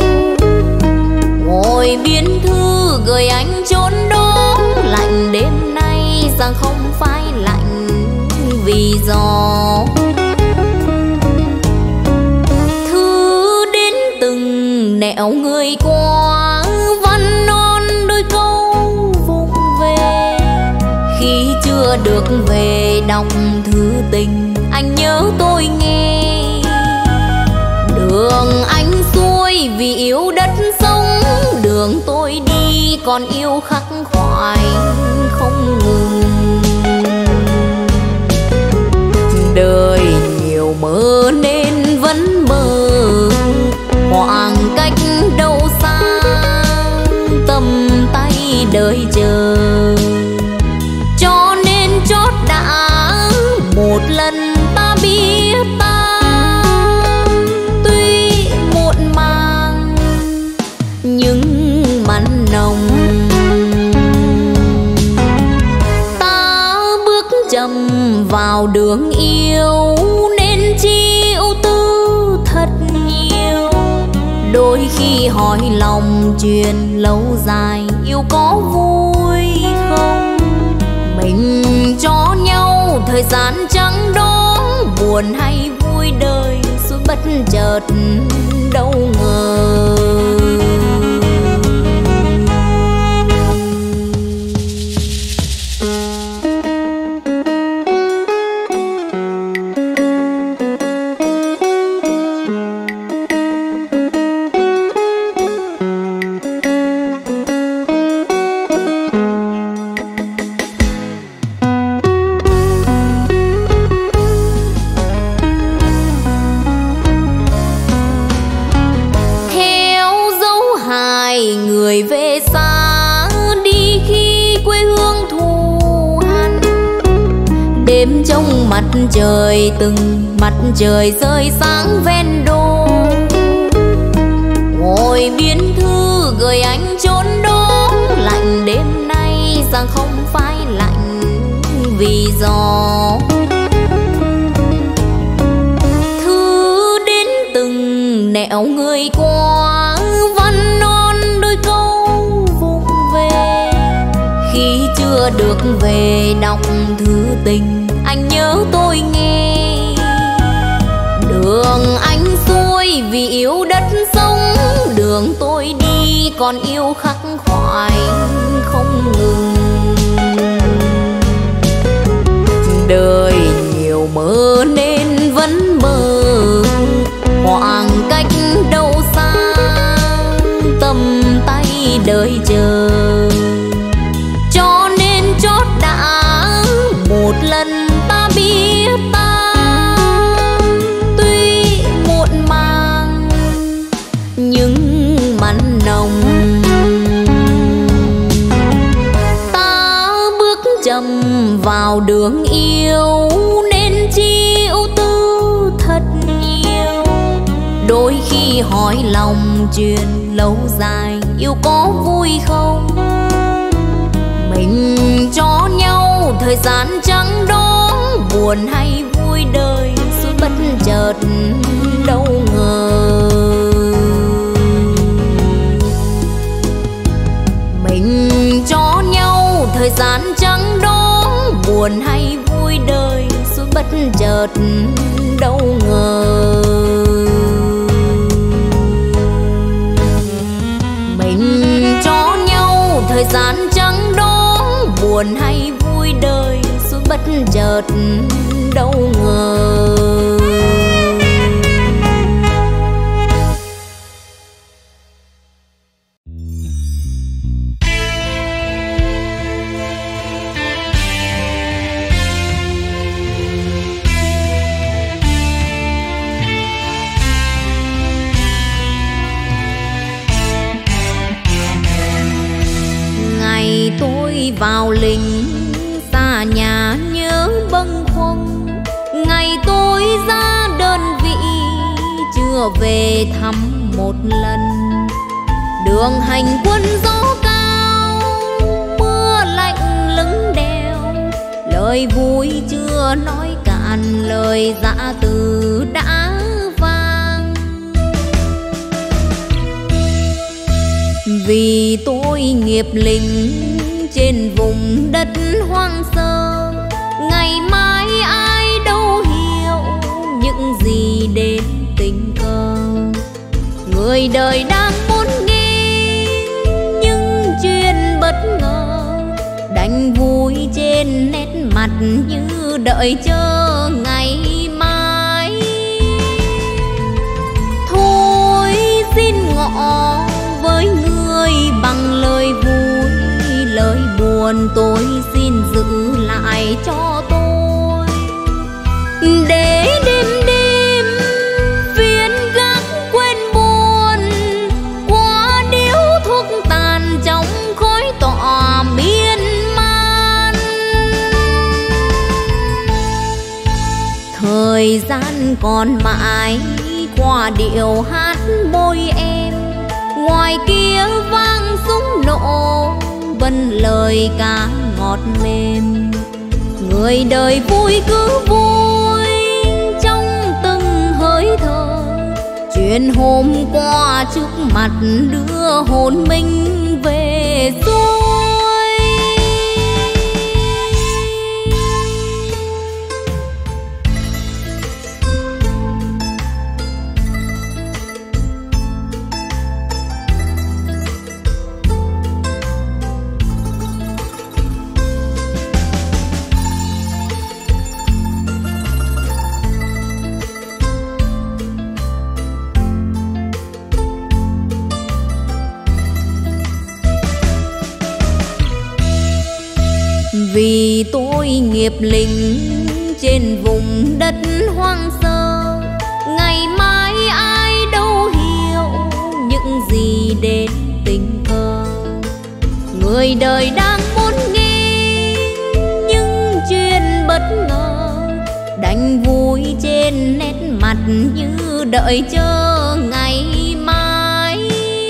Ngồi biên thư gửi anh chốn đó, lạnh đêm nay rằng không phải lạnh vì gió. Thư đến từng nẻo người qua, văn non đôi câu vụng về. Khi chưa được về đọc thư tình, anh nhớ tôi nghe. Đường anh xuôi vì yêu đất sống, đường tôi đi còn yêu khắc khoải không ngừng. Đời nhiều mơ nên vẫn mơ, khoảng cách đâu xa tầm tay đợi chờ. Cho nên chót đã một lần ta biết ta, tuy muộn màng nhưng mặn nồng. Ta bước chậm vào đường yêu nên chịu tư thật nhiều. Đôi khi hỏi lòng chuyện lâu dài, yêu có vui không? Mình cho nhau thời gian chẳng đó, buồn hay vui đời suốt bất chợt đâu ngờ. Người về xa đi khi quê hương thù hằn, đêm trong mặt trời từng mặt trời rơi sáng ven đô. Ngồi biên thư gửi anh chốn đó, lạnh đêm nay rằng không phải lạnh vì gió. Thư đến từng nẻo người qua, văn non đôi câu vụng về. Khi chưa được về đọc thư tình, anh nhớ tôi nghe. Đường anh xuôi vì yêu đất sống, đường tôi đi còn yêu khắc khoải không ngừng. Đời nhiều mơ nên vẫn mơ, khoảng cách đâu xa tầm tay đợi chờ. Cho nên chót đã một lần ta biết ta, tuy muộn màng nhưng mặn nồng. Ta bước chậm vào đường yêu nên chịu tư thật nhiều. Đôi khi hỏi nói lòng chuyện lâu dài, yêu có vui không? Mình cho nhau thời gian chẳng đó, buồn hay vui đời suốt bất chợt đâu ngờ. Mình cho nhau thời gian chẳng đó, buồn hay vui đời suốt bất chợt đâu ngờ. Mình cho nhau thời gian chẳng đó, buồn hay vui đời suốt bất chợt đâu ngờ. Ngày tôi vào lính xa nhà nhớ bâng khuâng, ngày tôi ra đơn vị chưa về thăm một lần. Đường hành quân gió cao, mưa lạnh lưng đèo, lời vui chưa nói cạn, lời dã từ đã vang. Vì tôi nghiệp lính trên vùng đất hoang sơ, ngày mai ai đâu hiểu những gì đến tình cờ. Người đời đang muốn nghe những chuyện bất ngờ, đành vui trên nét mặt như đợi chờ ngày mai. Thôi xin ngỏ với người bằng lời vui, lời buồn tôi xin giữ lại cho tôi. Để đêm đêm phiền gác quên buồn, qua điếu thuốc tàn trong khói tỏa miên man. Thời gian còn mãi qua điệu hát môi em, ngoài kia vang súng nổ vân lời ca ngọt mềm. Người đời vui cứ vui trong từng hơi thở, chuyện hôm qua trước mặt đưa hồn mình về xuôi. Vì tôi nghiệp lính trên vùng đất hoang sơ, ngày mai ai đâu hiểu những gì đến tình cờ. Người đời đang muốn nghe những chuyện bất ngờ, đành vui trên nét mặt như đợi chờ ngày mai.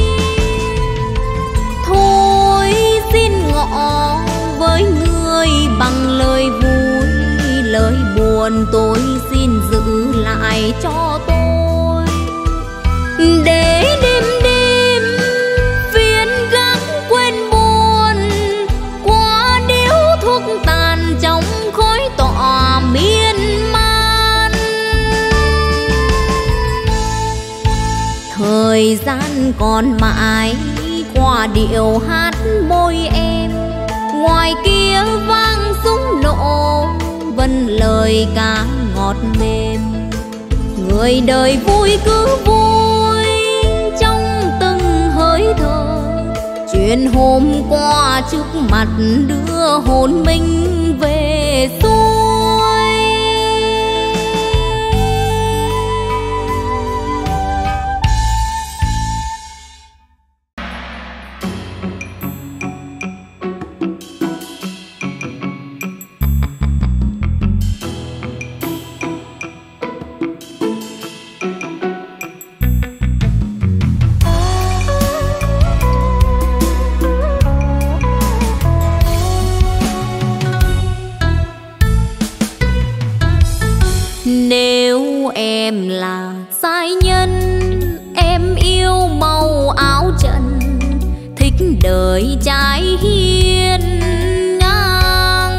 Thôi xin ngỏ với người bằng lời vui, lời buồn tôi xin giữ lại cho tôi. Để đêm đêm phiền gác quên buồn, qua điếu thuốc tàn trong khói tỏa miên man. Thời gian còn mãi qua điệu hát môi em, ngoài kia vang súng nổ vân lời ca ngọt mềm. Người đời vui cứ vui trong từng hơi thở, chuyện hôm qua trước mặt đưa hồn mình về xuôi. em là giai nhân, em yêu màu áo trần, thích đời trai hiên ngang.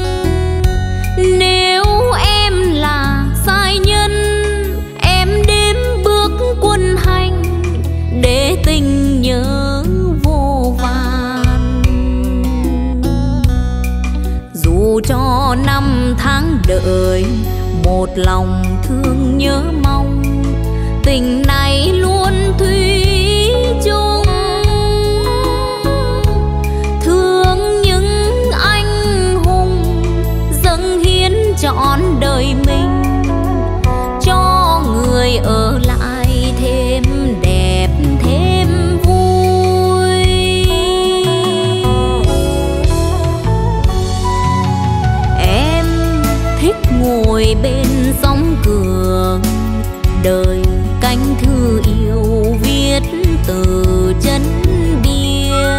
Nếu em là giai nhân, em đếm bước quân hành để tình nhớ vô vàn. Dù cho năm tháng đợi, một lòng thương nhớ mong, tình này luôn thủy chung. Thương những anh hùng dâng hiến trọn đời mình, cho người ở lại thêm đẹp thêm vui. Em thích ngồi bên sóng cường, đời cánh thư yêu viết từ chân biên.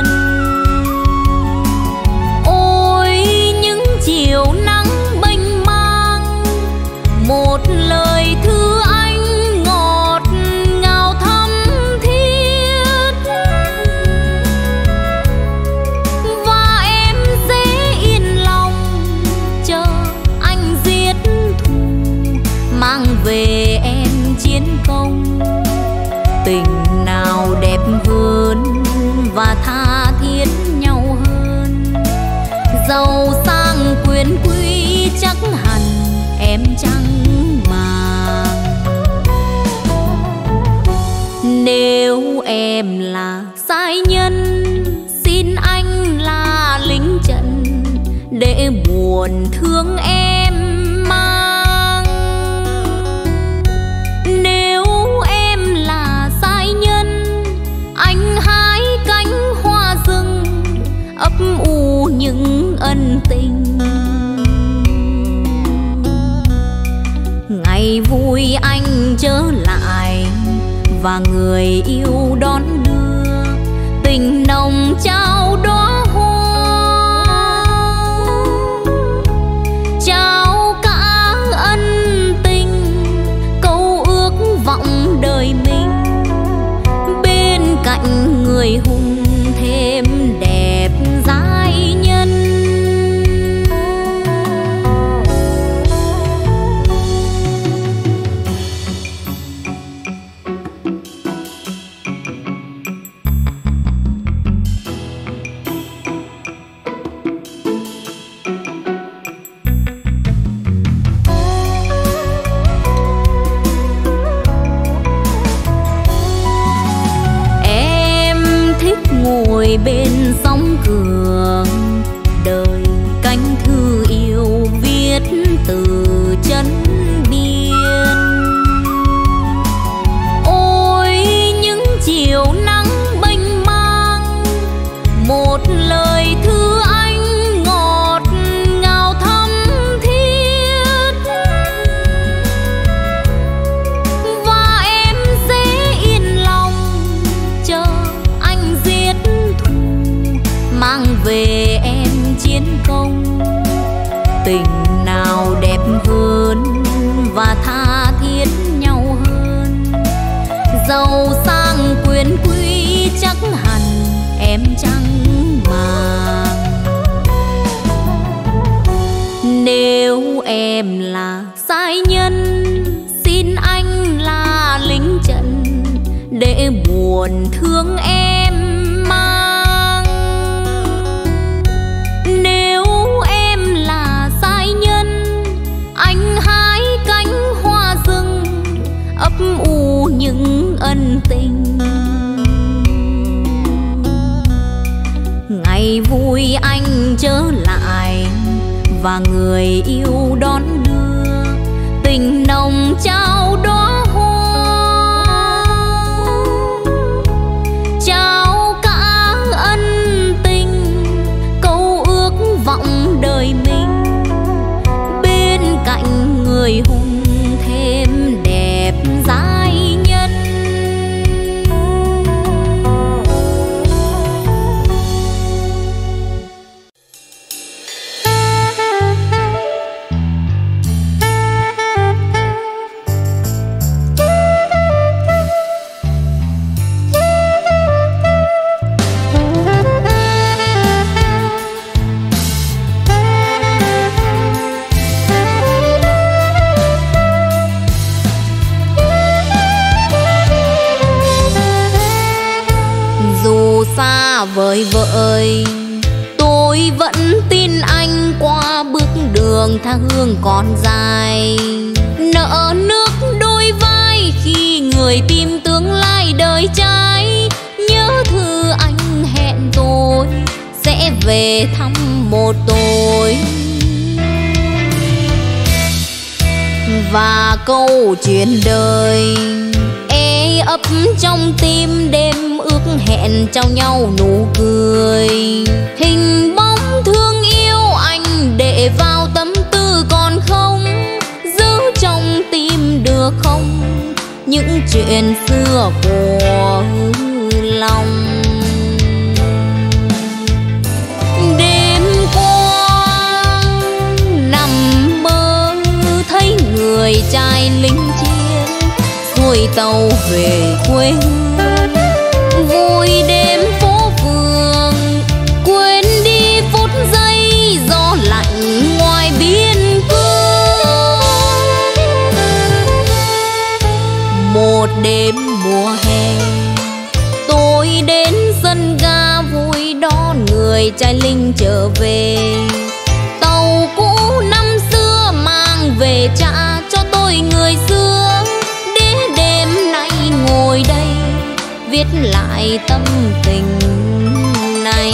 Ôi những chiều nắng mênh mang, một lời thư anh ngọt ngào thắm thiết. Và em sẽ yên lòng chờ anh giết thù, mang về em chiến công. Tình nào đẹp hơn và tha thiết nhau hơn, giàu sang quyền quý chắc hẳn em chẳng màng. Nếu em là giai nhân, xin anh là lính trận để buồn thương em mang. Nếu em là giai nhân, anh hái cánh hoa rừng ấp ủ những ân tình. Ngày vui anh trở lại và người yêu đón đưa, tình nồng trao đóa hoa, trao cả ân tình, câu ước vọng đời mình. Bên cạnh người hùng thêm đẹp giai nhân. Ngồi bên sóng cường, đời cánh thư yêu viết từ chân biên. Ôi những chiều nắng mênh mang, một lời thư anh ngọt ngào thắm thiết. Và em sẽ yên lòng chờ anh giết thù, mang về em chiến công. Tình nào đẹp hơn và tha thiết nhau hơn, giàu sang quyền quý chắc hẳn em chẳng màng. Nếu em là giai nhân, xin anh là lính trận để buồn thương em mang. Nếu em là giai nhân, anh hái cánh hoa rừng ấp ủ những ân tình. Ngày vui anh trở lại và người yêu đón đưa, tình nồng trao đóa hoa, trao cả ân tình, câu ước vọng đời mình. Bên cạnh người hùng thêm đẹp giai nhân. xa vời vợi, tôi vẫn tin anh qua bước đường tha hương còn dài. Nợ nước đôi vai khi người tìm tương lai đời trai. Nhớ thư anh hẹn tôi sẽ về thăm một tối. Và câu chuyện đời ê ấp trong tim, đêm ước hẹn trao nhau nụ cười. Hình bóng thương yêu anh để vào tâm tư còn không, giữ trong tim được không những chuyện xưa của lòng. Đêm qua nằm mơ thấy người trai lính chiến xuôi tàu về quê hương, vui đêm phố phường quên đi phút giây gió lạnh ngoài biên cương. Một đêm mùa hè tôi đến sân ga vui đón người trai lính trở về. Tàu cũ năm xưa mang về trả cho tôi người xưa, để đêm nay ngồi đây viết lại tâm tình này.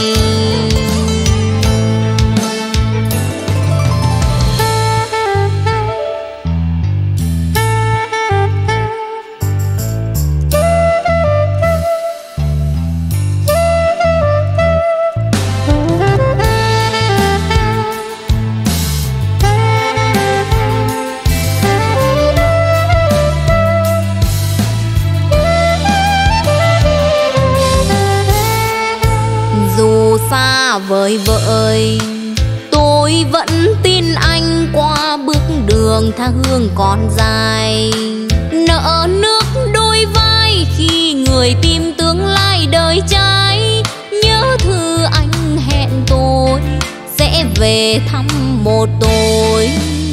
Xa vời vợi, tôi vẫn tin anh qua bước đường tha hương còn dài. Nợ nước đôi vai khi người tìm tương lai đời trai. Nhớ thư anh hẹn tôi sẽ về thăm một tối.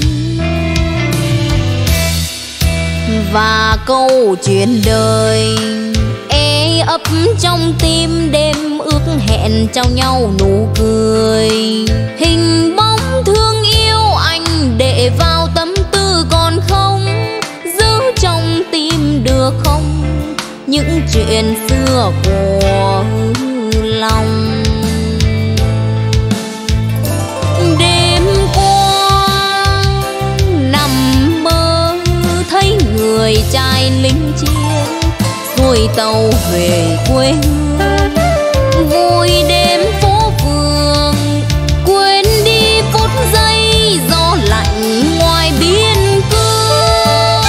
Và câu chuyện đời ê ấp trong tim, đêm ước hẹn trao nhau nụ cười. Hình bóng thương yêu anh để vào tâm tư còn không, giữ trong tim được không những chuyện xưa của lòng. Đêm qua nằm mơ thấy người trai lính chiến xuôi tàu về quê hương, vui đêm phố phường quên đi phút giây gió lạnh ngoài biên cương.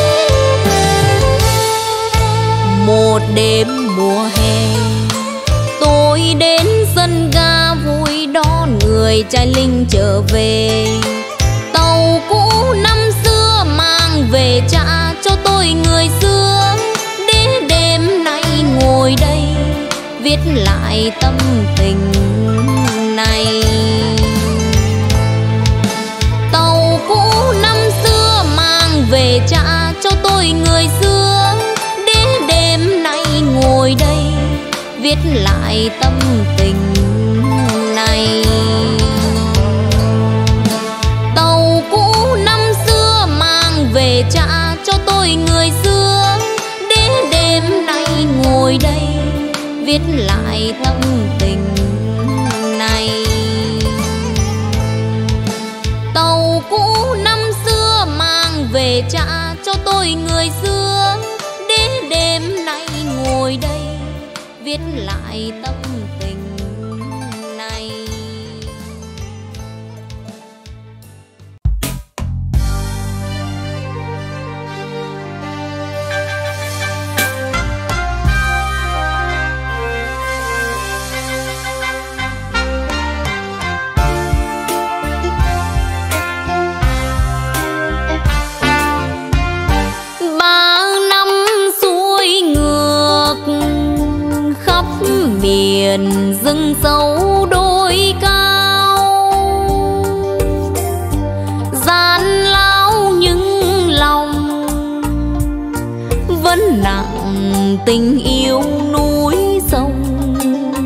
Một đêm mùa hè tôi đến sân ga vui đón người trai lính trở về. Tàu cũ năm xưa mang về trả cho tôi người xưa, để đêm nay ngồi đây viết lại tâm tình này. Tàu cũ năm xưa mang về trả cho tôi người xưa, để đêm nay ngồi đây viết lại tâm tình này. Tàu cũ năm xưa mang về trả cho tôi người xưa, để đêm nay ngồi đây viết lại tâm tình này. Tàu cũ năm xưa mang về trả cho tôi người xưa, để đêm nay ngồi đây viết lại tâm tình này. Miền rừng sâu đồi cao, gian lao nhưng lòng vẫn nặng tình yêu núi sông.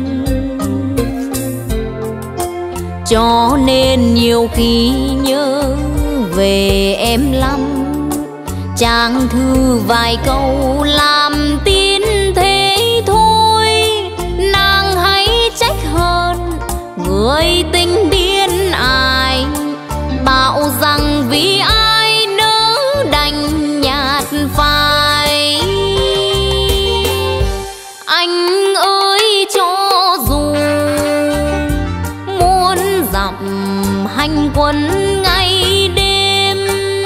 cho nên nhiều khi nhớ về em lắm. Trang thư vài câu làm tin thế thôi, nàng hãy trách hơn người tình điên ai, bảo rằng vì ai nỡ đành nhạt phai. Anh ơi cho dù muôn dặm hành quân ngày đêm,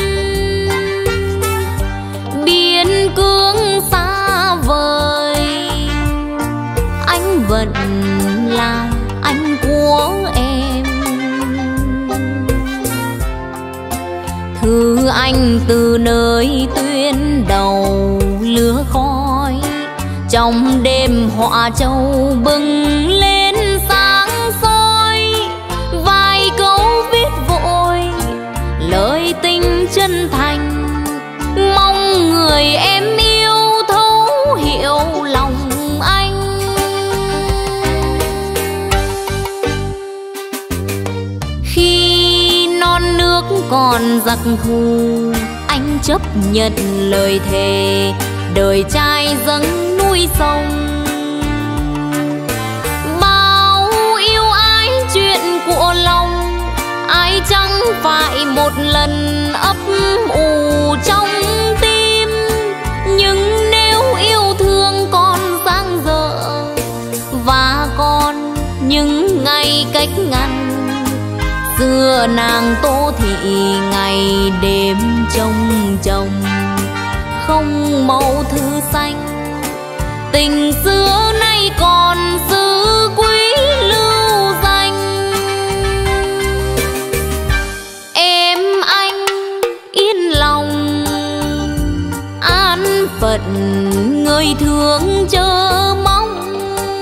biên cương xa vời, anh vẫn là anh của em. Thư anh từ nơi tuyến đầu lửa khói, trong đêm họa châu bừng lên sáng soi. Vài câu viết vội lời tình chân thành, mong người em yêu thấu hiểu lòng anh. Khi non nước còn giặc thù, anh chấp nhận lời thề đời trai dâng núi sông. Bao yêu ái chuyện của lòng, ai chẳng phải một lần ấp ủ trong tim. Nhưng nếu yêu thương còn dang dở và còn những ngày cách ngăn, xưa nàng Tô Thị ngày đêm trông chồng không màu thư xanh. Tình xưa nay còn giữ quý lưu danh. Em anh yên lòng an phận, người thương chờ mong.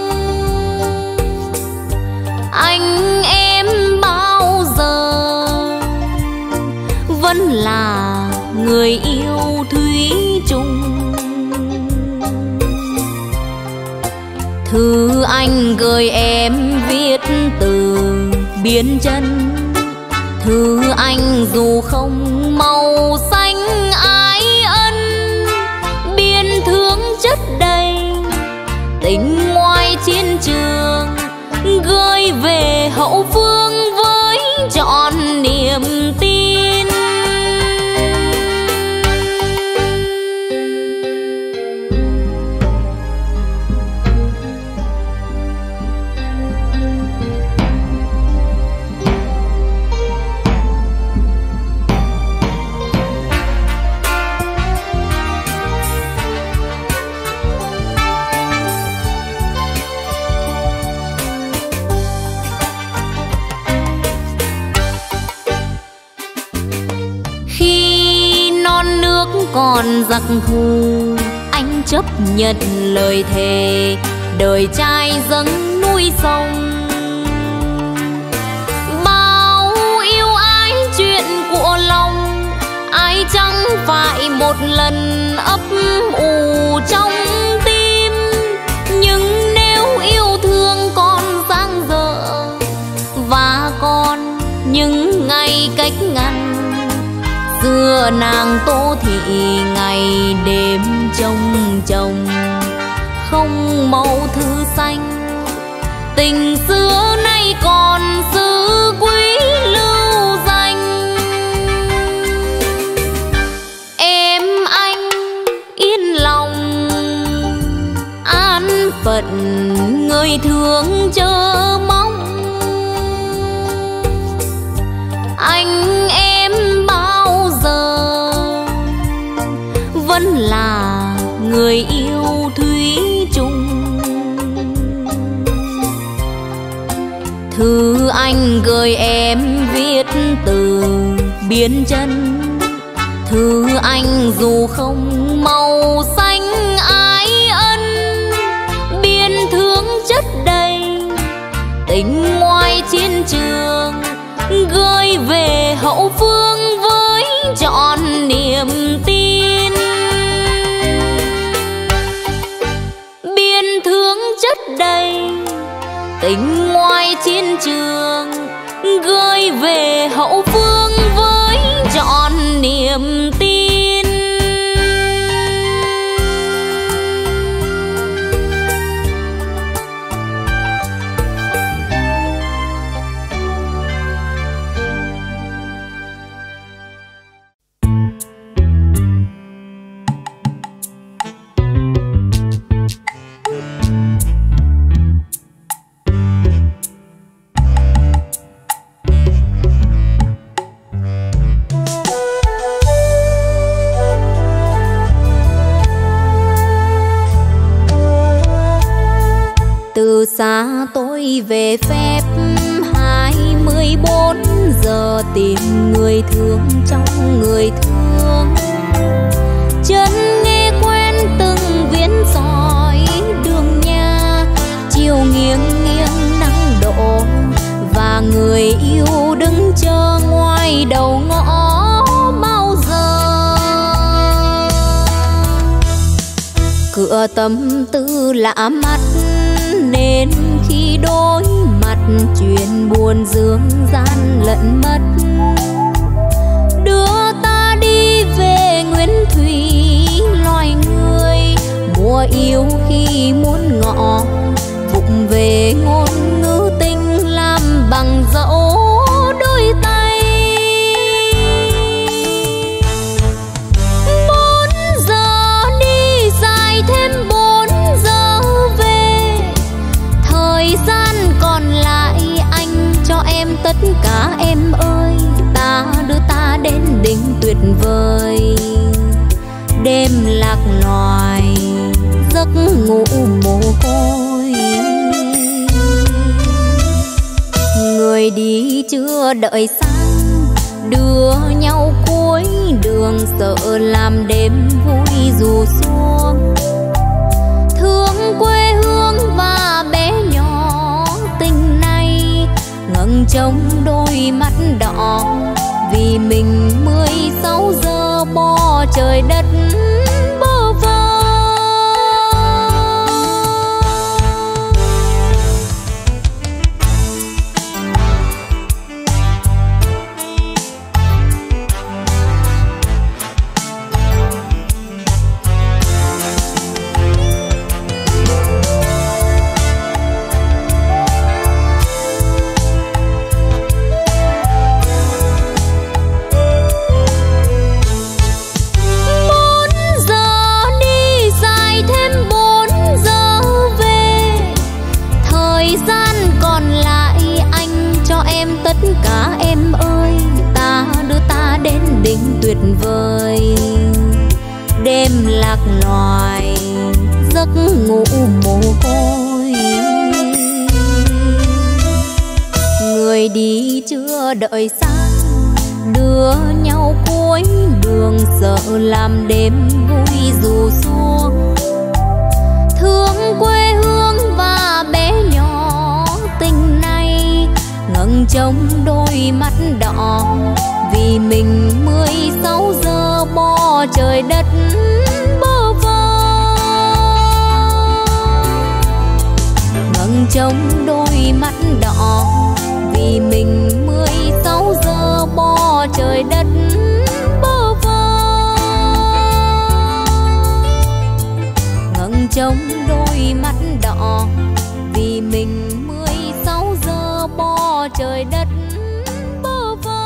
Anh em bao giờ vẫn là người yêu thủy chung. Thư anh gửi em viết từ biên chân, thư anh dù không màu xanh ái ân. Biên thương chất đầy tình ngoài chiến trường, gửi về hậu phương với trọn niềm tin. Còn giặc thù, anh chấp nhận lời thề đời trai dâng núi sông. Bao yêu ái chuyện của lòng, ai chẳng phải một lần ấp ủ trong tim. Nhưng nếu yêu thương còn dang dở và còn những ngày cách ngăn, xưa nàng Tô Thị ngày đêm trông chồng không màu thư xanh. Tình xưa nay còn giữ quý lưu danh. Em anh yên lòng an phận, người thương chờ mong. Anh em bao giờ vẫn là người yêu thủy chung. Thư anh gửi em viết từ biên chân, thư anh dù không màu xanh ái ân. Biên thương chất đầy tình ngoài chiến trường, gửi về hậu phương với trọn niềm tin. Biên thương chất đầy tình ngoài chiến trường, gửi về hậu phương với trọn niềm tin. Từ xa tôi về phép 24 giờ tìm người thương trong người thương. Chân nghe quen từng viên sỏi đường nhà, chiều nghiêng nghiêng nắng đổ và người yêu đứng chờ ngoài đầu ngõ bao giờ. Cửa tâm tư lạ mắt nên khi đối mặt chuyện buồn dương gian lẫn mất. Đưa ta đi về nguyên thủy loài người, mùa yêu khi muốn ngọ vụng về ngôn ngữ tình làm bằng dẫu đôi tay. 4 giờ đi dài thêm 4 giờ về, thời gian còn lại anh cho em tất cả em ơi. Ta đưa ta đến đỉnh tuyệt vời, đêm lạc loài giấc ngủ mồ côi. Người đi chưa đợi sáng, đưa nhau cuối đường, sợ làm đêm vui dù xuống. Thương quê hương và bé nhỏ tình này, ngẩng trông đôi mắt đỏ vì mình 16 giờ bỏ trời đất bơ vơ. Tất cả em ơi, ta đưa ta đến đỉnh tuyệt vời, đêm lạc loài giấc ngủ mồ côi. Người đi chưa đợi sáng, đưa nhau cuối đường, sợ làm đêm vui dù xuống. Thương quê hương và bé nhỏ tình này, ngẩng trông đôi mắt đỏ vì mình 16 giờ bỏ trời đất bơ vơ. Ngẩng trông đôi mắt đỏ vì mình 16 giờ bỏ trời đất bơ vơ. Ngẩng trông đôi mắt đỏ vì mình 16 giờ bỏ trời đất bơ vơ.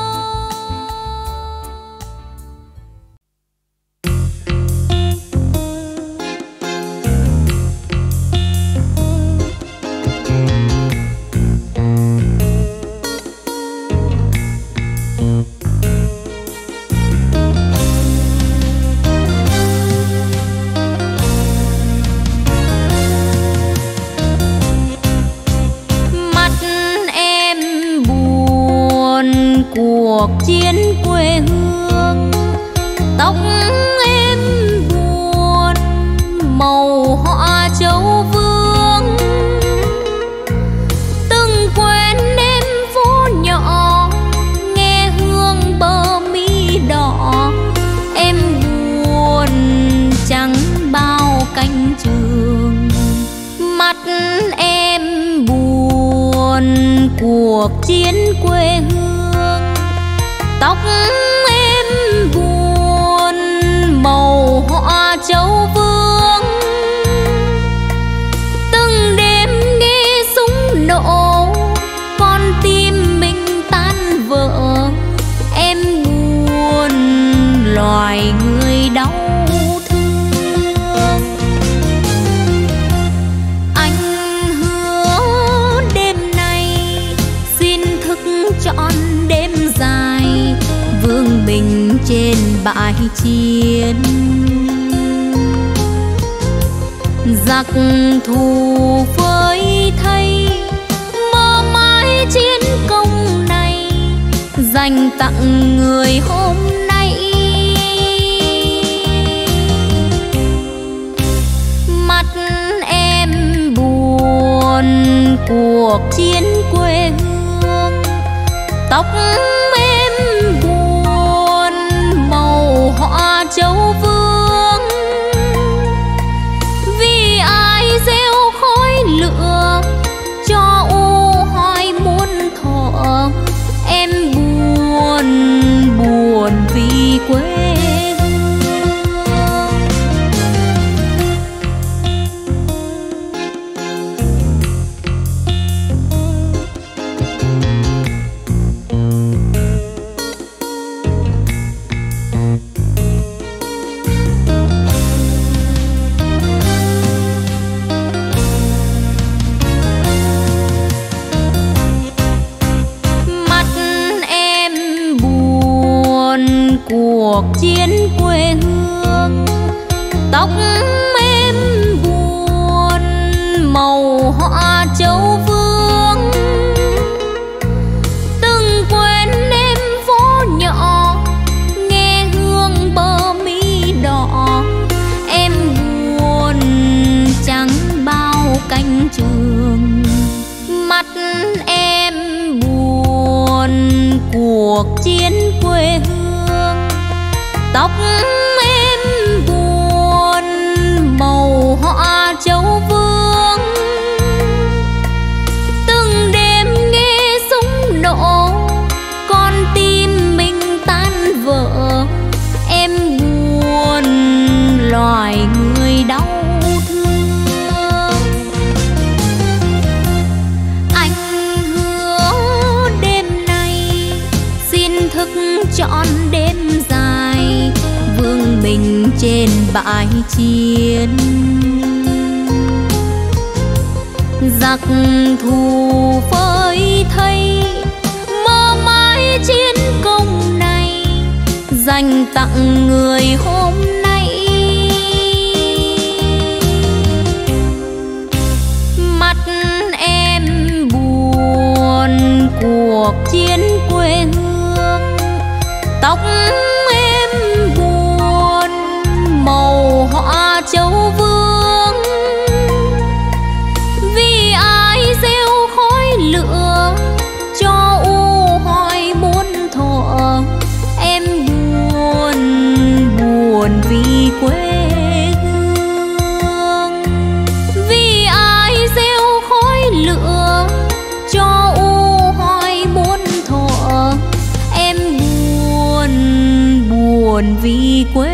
Cuộc chiến quê hương, tóc em buồn màu hoa châu vương. Từng quen em phố nhỏ, nghe hương bờ mi đỏ. Em buồn trắng bao cánh trường, mắt em buồn cuộc chiến quê hương. Tóc em buồn màu hoa châu vương, từng đêm nghe súng nổ con tim mình tan vỡ. Em buồn loài người đau thương. Anh hứa đêm nay xin thức trọn đêm dài, vương bình trên bãi chiến. Giặc thù với thây mơ mãi chiến công này, dành tặng người hôm nay. Mắt em buồn cuộc chiến quê hương, tóc em buồn màu hoa châu vương. Vì ai gieo khói lửa cho u hoài muôn thuở. Em buồn buồn vì quê hương. Mắt em buồn cuộc chiến quê hương, tóc em buồn màu hoa châu vương. Từng quên em phố nhỏ nghe hương bờ mi đỏ. Em buồn trắng bao cánh trường. Mắt em buồn cuộc chiến quê hương, tóc em buồn màu hoa châu vương. Từng đêm nghe súng nổ con tim mình tan vỡ. Em buồn loài người đau thương. Anh hứa đêm nay xin thức trọn đêm dài, vương bình trên bãi chiến. Giặc thù với thây mơ mãi chiến công này, dành tặng người hôm nay. Mắt em buồn cuộc chiến quê hương, tóc em buồn màu hoa châu vương. Vì ai gieo khói lửa cho u hoài muôn thuở. Em buồn buồn vì quê hương. Vì ai gieo khói lửa cho u hoài muôn thuở. Em buồn buồn vì quê